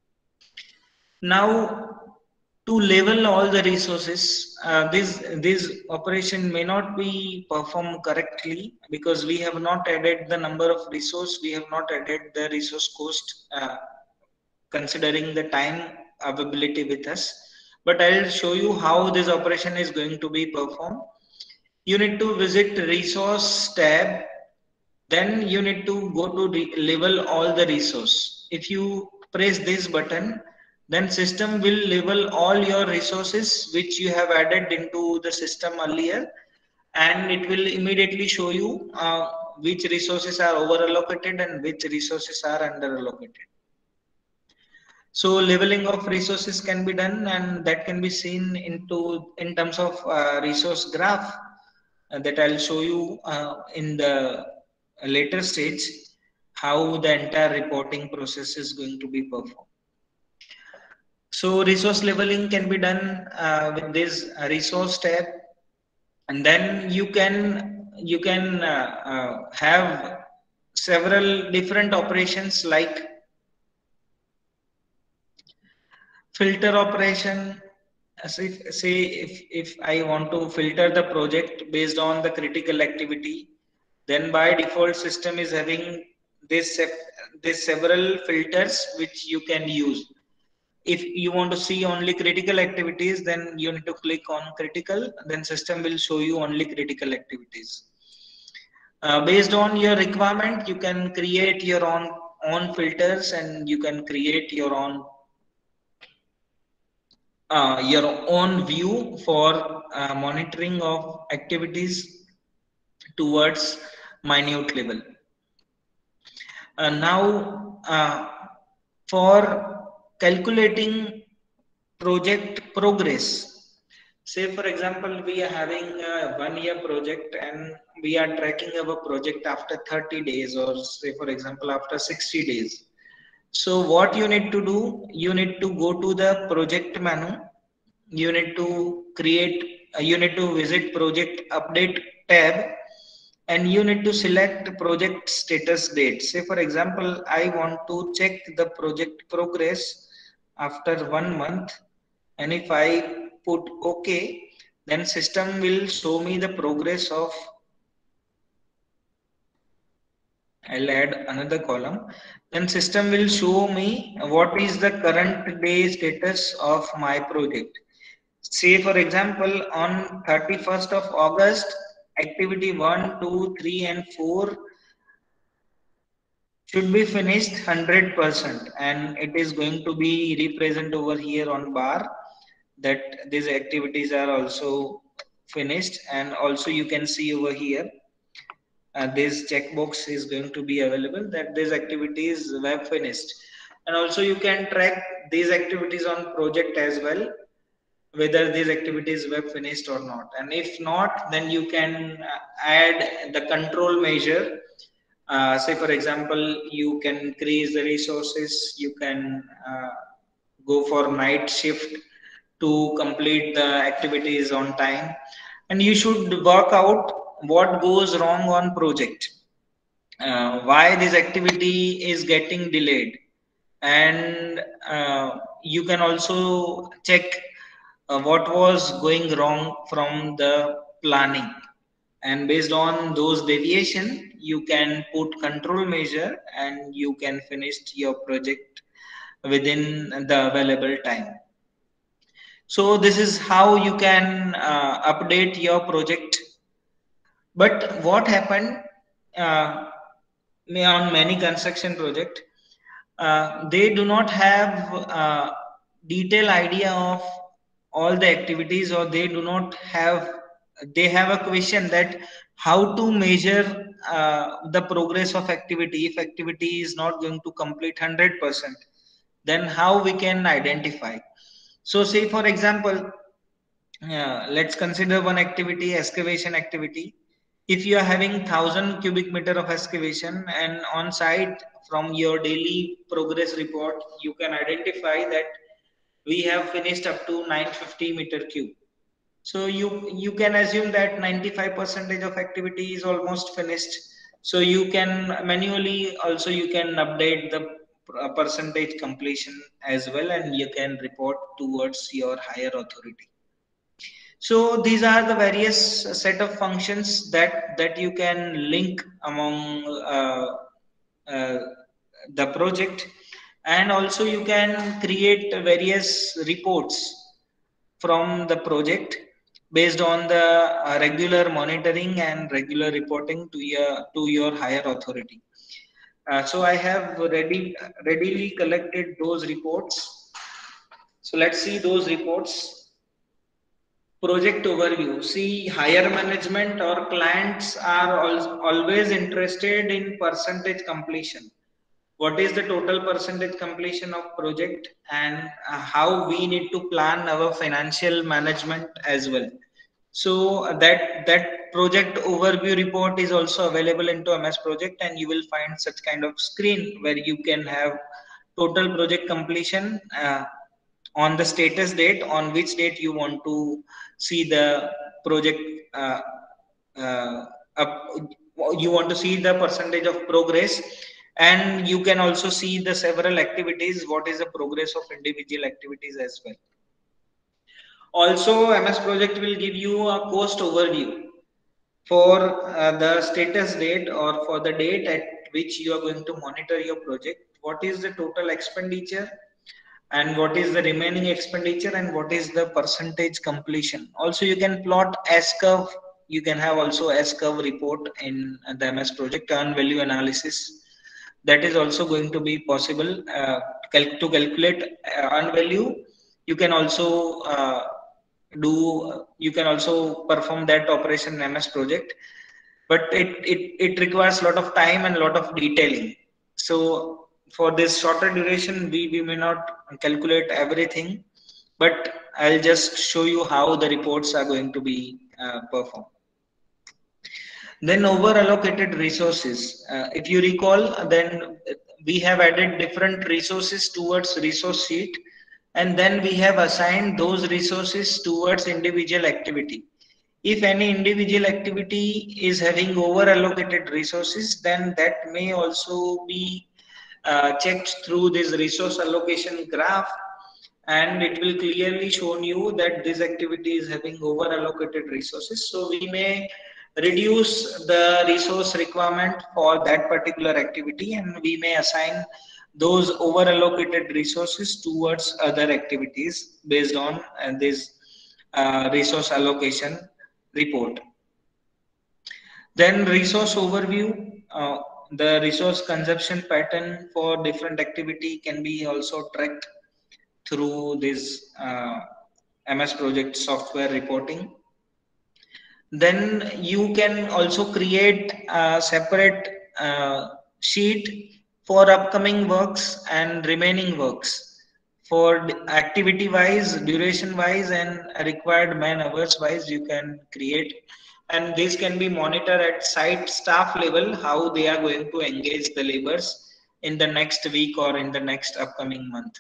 Now, to level all the resources, this operation may not be performed correctly because we have not added the number of resource, we have not added the resource cost considering the time availability with us. But I'll show you how this operation is going to be performed. You need to visit resource tab, then you need to go to level all the resource. If you press this button, then system will level all your resources which you have added into the system earlier, and it will immediately show you which resources are over allocated and which resources are under allocated. So leveling of resources can be done, and that can be seen in terms of resource graph that I'll show you in the later stage how the entire reporting process is going to be performed. So resource leveling can be done with this resource tab, and then you can have several different operations like filter operation. As if I want to filter the project based on the critical activity, then by default system is having this several filters which you can use. If you want to see only critical activities, then you need to click on critical, then system will show you only critical activities. Based on your requirement, you can create your own filters, and you can create your own view for monitoring of activities towards minute level. Now, for calculating project progress, say for example, we are having a 1-year project and we are tracking our project after 30 days, or say for example after 60 days. So what you need to do, you need to go to the project menu, you need to you need to visit project update tab, and you need to select project status date. Say for example, I want to check the project progress after 1 month, and if I put OK, then system will show me the progress of, I'll add another column, then system will show me what is the current day status of my project. Say for example, on 31st of August, activity 1, 2, 3 and 4 should be finished 100%, and it is going to be represented over here on bar that these activities are also finished. And also you can see over here this checkbox is going to be available that these activities were finished. And also you can track these activities on project as well. whether these activities were finished or not. And if not, then you can add the control measure. Say for example, you can increase the resources, you can go for night shift to complete the activities on time, and you should work out what goes wrong on project, why this activity is getting delayed, and you can also check what was going wrong from the planning, and based on those deviation you can put control measure and you can finish your project within the available time. So this is how you can update your project. But what happened on many construction project, they do not have detailed idea of all the activities, or they do not have, they have a question that how to measure the progress of activity. If activity is not going to complete 100%, then how we can identify? So say for example, let's consider one activity, excavation activity. If you are having 1000 cubic meter of excavation, and on site from your daily progress report you can identify that we have finished up to 950 meter cube. So you can assume that 95% of activity is almost finished. So you can manually also you can update the percentage completion as well, and you can report towards your higher authority. So these are the various set of functions that you can link among uh, the project, and also you can create various reports from the project based on the regular monitoring and regular reporting to your higher authority. So I have readily collected those reports. So let's see those reports. Project overview. See, higher management or clients are always interested in percentage completion. What is the total percentage completion of project, and how we need to plan our financial management as well. So that project overview report is also available into MS Project, and you will find such kind of screen where you can have total project completion on the status date, on which date you want to see the project up, you want to see the percentage of progress, and you can also see the several activities, what is the progress of individual activities as well. Also, MS Project will give you a cost overview for the status date, or for the date at which you are going to monitor your project. What is the total expenditure, and what is the remaining expenditure, and what is the percentage completion. Also, you can plot S-curve. You can have also S-curve report in the MS Project. Earn value analysis, that is also going to be possible to calculate earn value. You can also you can also perform that operation in MS Project, but it requires a lot of time and a lot of detailing. So for this shorter duration, we may not calculate everything, but I'll just show you how the reports are going to be performed. Then over allocated resources. If you recall, then we have added different resources towards resource sheet, and then we have assigned those resources towards individual activity. If any individual activity is having over allocated resources, then that may also be checked through this resource allocation graph, and it will clearly show you that this activity is having over allocated resources. So we may reduce the resource requirement for that particular activity, and we may assign those over allocated resources towards other activities based on this resource allocation report. Then resource overview. The resource consumption pattern for different activity can be also tracked through this MS Project software reporting. Then you can also create a separate sheet for upcoming works and remaining works. for activity wise, duration wise, and required man hours wise, you can create. And this can be monitored at site staff level, how they are going to engage the laborers in the next week or in the next upcoming month.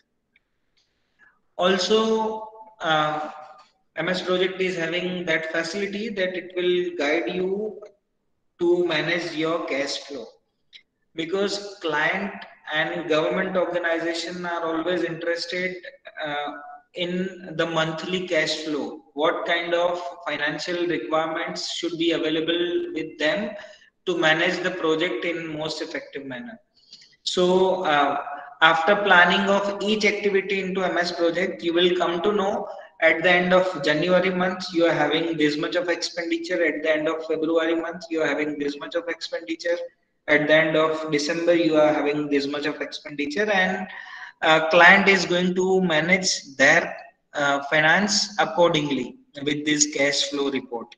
Also, MS Project is having that facility that it will guide you to manage your cash flow, because client and government organization are always interested in the monthly cash flow. What kind of financial requirements should be available with them to manage the project in most effective manner. So after planning of each activity into MS Project, you will come to know at the end of January month, you are having this much of expenditure. At the end of February month, you are having this much of expenditure. At the end of December, you are having this much of expenditure, and client is going to manage their finance accordingly with this cash flow report.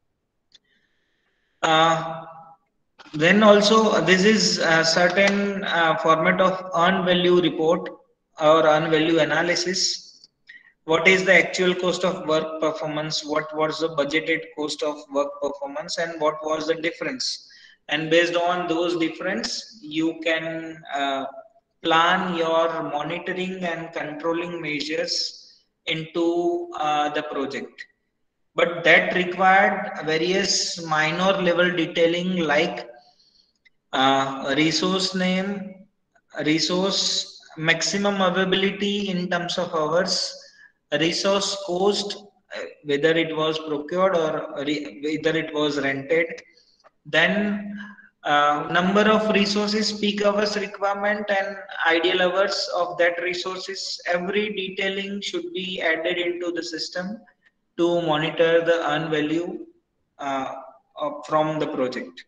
Then also this is a certain format of earned value report or earned value analysis. What is the actual cost of work performance? What was the budgeted cost of work performance, and what was the difference? And based on those difference, you can plan your monitoring and controlling measures into the project. But that required various minor level detailing like resource name, resource maximum availability in terms of hours, resource cost, whether it was procured or whether it was rented, then number of resources, peak hours requirement, and ideal hours of that resources. Every detailing should be added into the system to monitor the earned value from the project.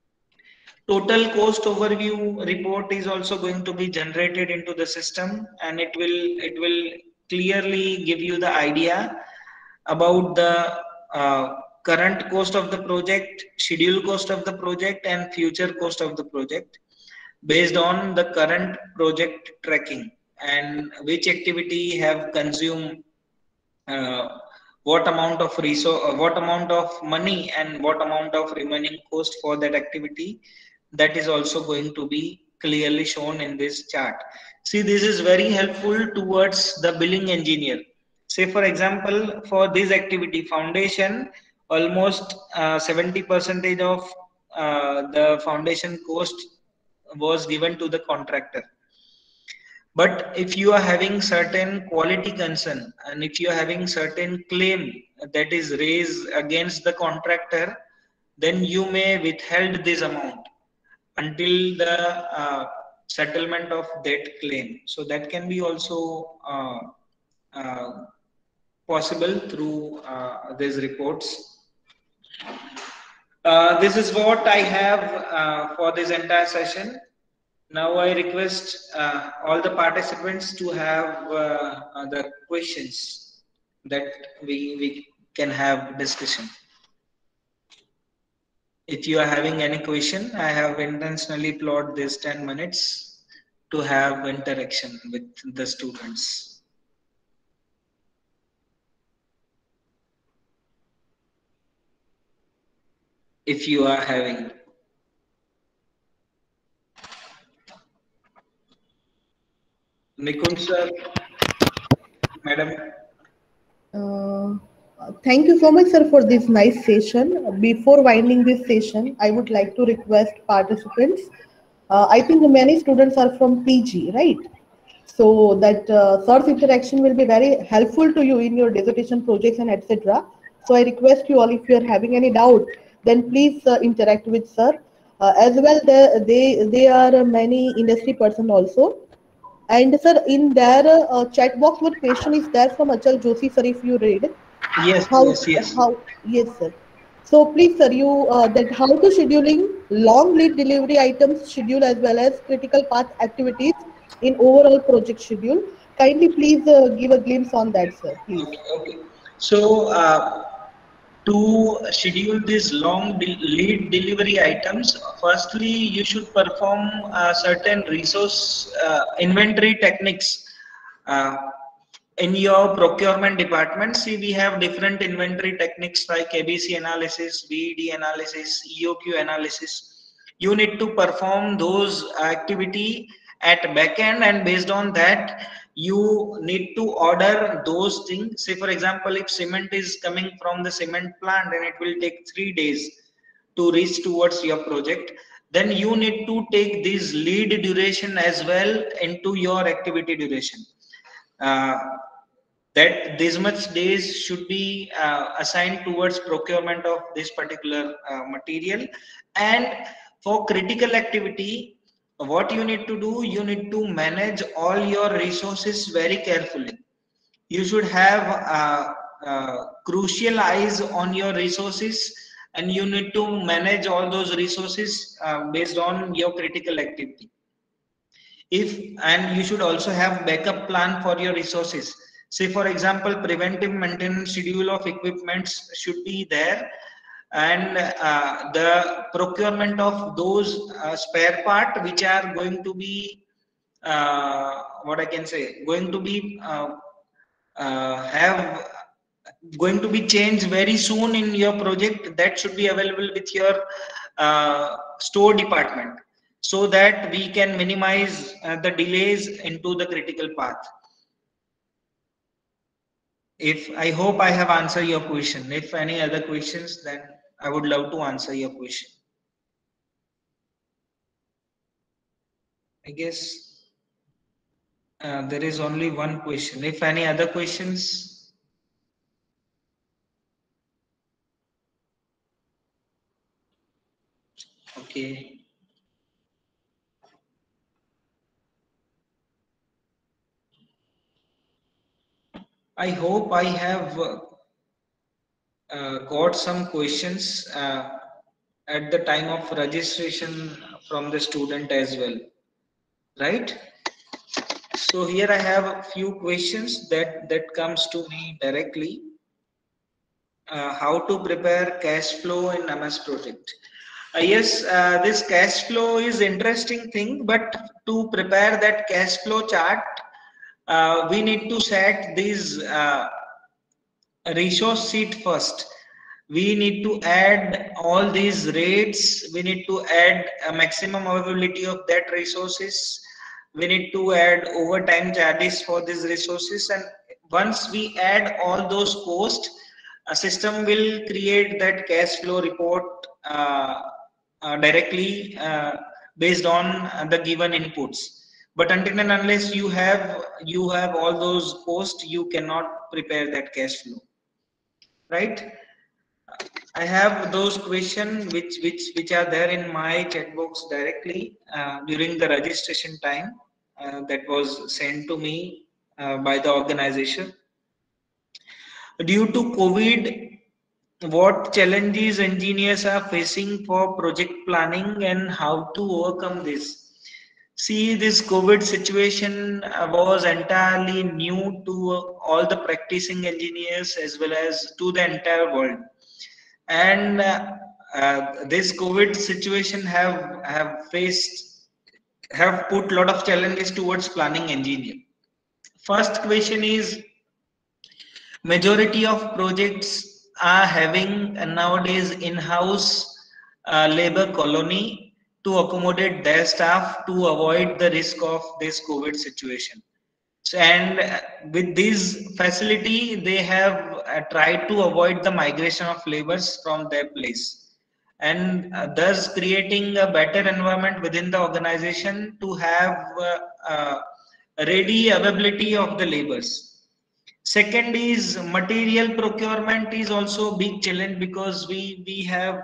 Total cost overview report is also going to be generated into the system, and it will clearly give you the idea about the current cost of the project, schedule cost of the project, and future cost of the project based on the current project tracking and which activity have consumed what amount of resource, what amount of money, and what amount of remaining cost for that activity. That is also going to be clearly shown in this chart. See, this is very helpful towards the billing engineer. Say for example, for this activity foundation, almost 70% of the foundation cost was given to the contractor. But if you are having certain quality concern, and if you are having certain claim that is raised against the contractor, then you may withhold this amount until the settlement of that claim. So that can be also possible through these reports. This is what I have for this entire session. Now I request all the participants to have the questions that we can have discussion. If you are having any question, I have intentionally plotted this 10 minutes to have interaction with the students. If you are having. Nikun sir, madam. Thank you so much, sir, for this nice session. Before winding this session, I would like to request participants. I think many students are from PG, right? So that sir's interaction will be very helpful to you in your dissertation projects and etc. So I request you all, if you are having any doubt, then please interact with sir. As well, they are many industry person also. And sir, in their chat box, one question is there from Achal Joshi, sir, if you read. Yes, Yes, sir. So please, sir, you that how to scheduling long lead delivery items schedule as well as critical path activities in overall project schedule. Kindly please give a glimpse on that, sir, please. Okay. So to schedule these long lead delivery items, firstly you should perform certain resource inventory techniques In your procurement department, see, we have different inventory techniques like ABC analysis, VED analysis, EOQ analysis. You need to perform those activity at backend, and based on that, you need to order those things. Say, for example, if cement is coming from the cement plant and it will take 3 days to reach towards your project, then you need to take this lead duration as well into your activity duration. That this much days should be assigned towards procurement of this particular material. And for critical activity, what you need to do, you need to manage all your resources very carefully. You should have crucial eyes on your resources, and you need to manage all those resources based on your critical activity. And you should also have backup plan for your resources. Say, for example, preventive maintenance schedule of equipments should be there, and the procurement of those spare part which are going to be what I can say, going to be going to be changed very soon in your project, that should be available with your store department, so that we can minimize the delays into the critical path. I hope I have answered your question. If any other questions, then I would love to answer your question. I guess there is only one question. If any other questions. Okay. I hope I have got some questions at the time of registration from the student as well, right? So here I have a few questions that comes to me directly. How to prepare cash flow in MS project? Yes, this cash flow is interesting thing, but to prepare that cash flow chart, we need to set these resource sheet first. We need to add all these rates. We need to add a maximum availability of that resources. We need to add overtime charges for these resources. And once we add all those costs, a system will create that cash flow report directly based on the given inputs. But until and unless you have all those costs, you cannot prepare that cash flow, right? I have those questions which are there in my chat box directly during the registration time that was sent to me by the organization. Due to COVID, what challenges engineers are facing for project planning and how to overcome this? See, this COVID situation was entirely new to all the practicing engineers as well as to the entire world. And this COVID situation have put a lot of challenges towards planning engineer. First question is, majority of projects are having nowadays in-house labor colony to accommodate their staff to avoid the risk of this COVID situation. And with this facility, they have tried to avoid the migration of laborers from their place, and thus creating a better environment within the organization to have ready availability of the laborers. Second is material procurement is also a big challenge, because we have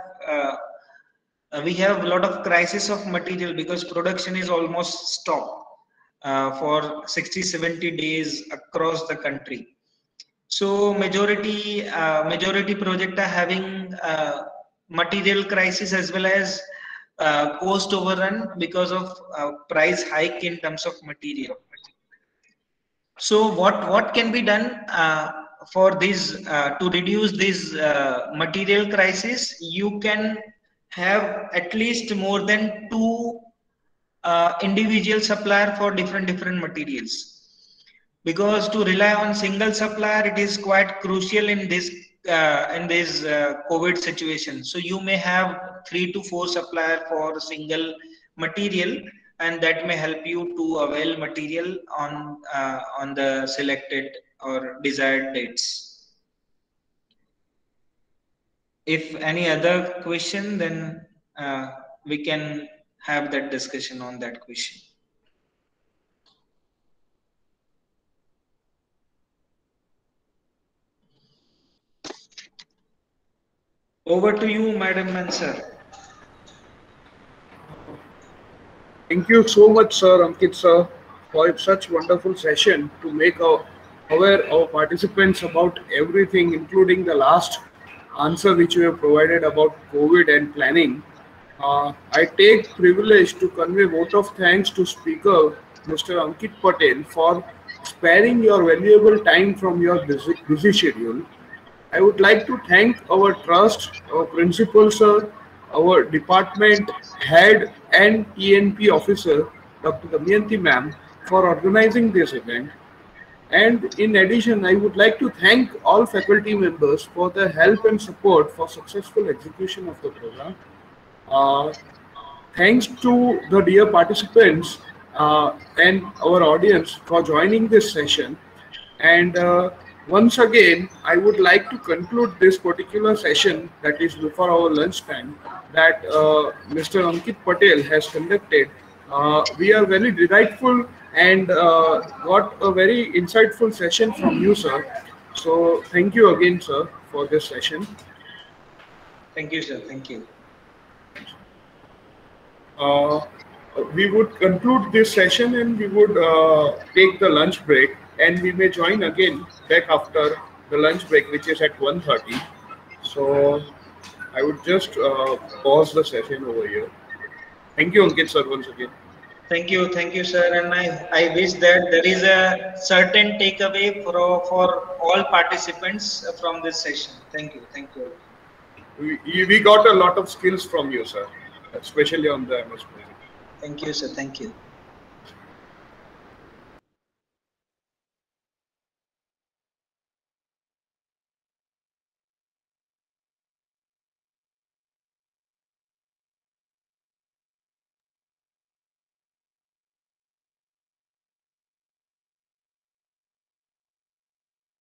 a lot of crisis of material, because production is almost stopped for 60-70 days across the country. So majority project are having material crisis as well as cost overrun because of price hike in terms of material. So what can be done for this to reduce this material crisis? You can have at least more than 2 individual supplier for different materials. because to rely on single supplier, it is quite crucial in this COVID situation. So you may have 3 to 4 supplier for single material, and that may help you to avail material on the selected or desired dates. If any other question, then we can have that discussion on that question. Over to you, Madam and sir. Thank you so much, sir, Ankit sir, for such wonderful session to make aware our participants about everything, including the last answer which you have provided about COVID and planning. I take privilege to convey vote of thanks to speaker Mr. Ankit Patel for sparing your valuable time from your busy schedule. I would like to thank our trust, our principal sir, our department head and TNP officer, Dr. Damayanti ma'am, for organizing this event. And in addition, I would like to thank all faculty members for their help and support for successful execution of the program. Thanks to the dear participants and our audience for joining this session. And once again, I would like to conclude this particular session, that is before our lunch time, that Mr. Ankit Patel has conducted. We are very delightful and got a very insightful session from you, sir. So thank you again, sir, for this session. Thank you, sir. Thank you. We would conclude this session and we would take the lunch break, and we may join again back after the lunch break, which is at 1:30. So I would just pause the session over here. Thank you, Ankit sir, once again. Thank you, sir. And I wish that there is a certain takeaway for all participants from this session. Thank you. We got a lot of skills from you, sir, especially on the MS project. Thank you, sir. Thank you.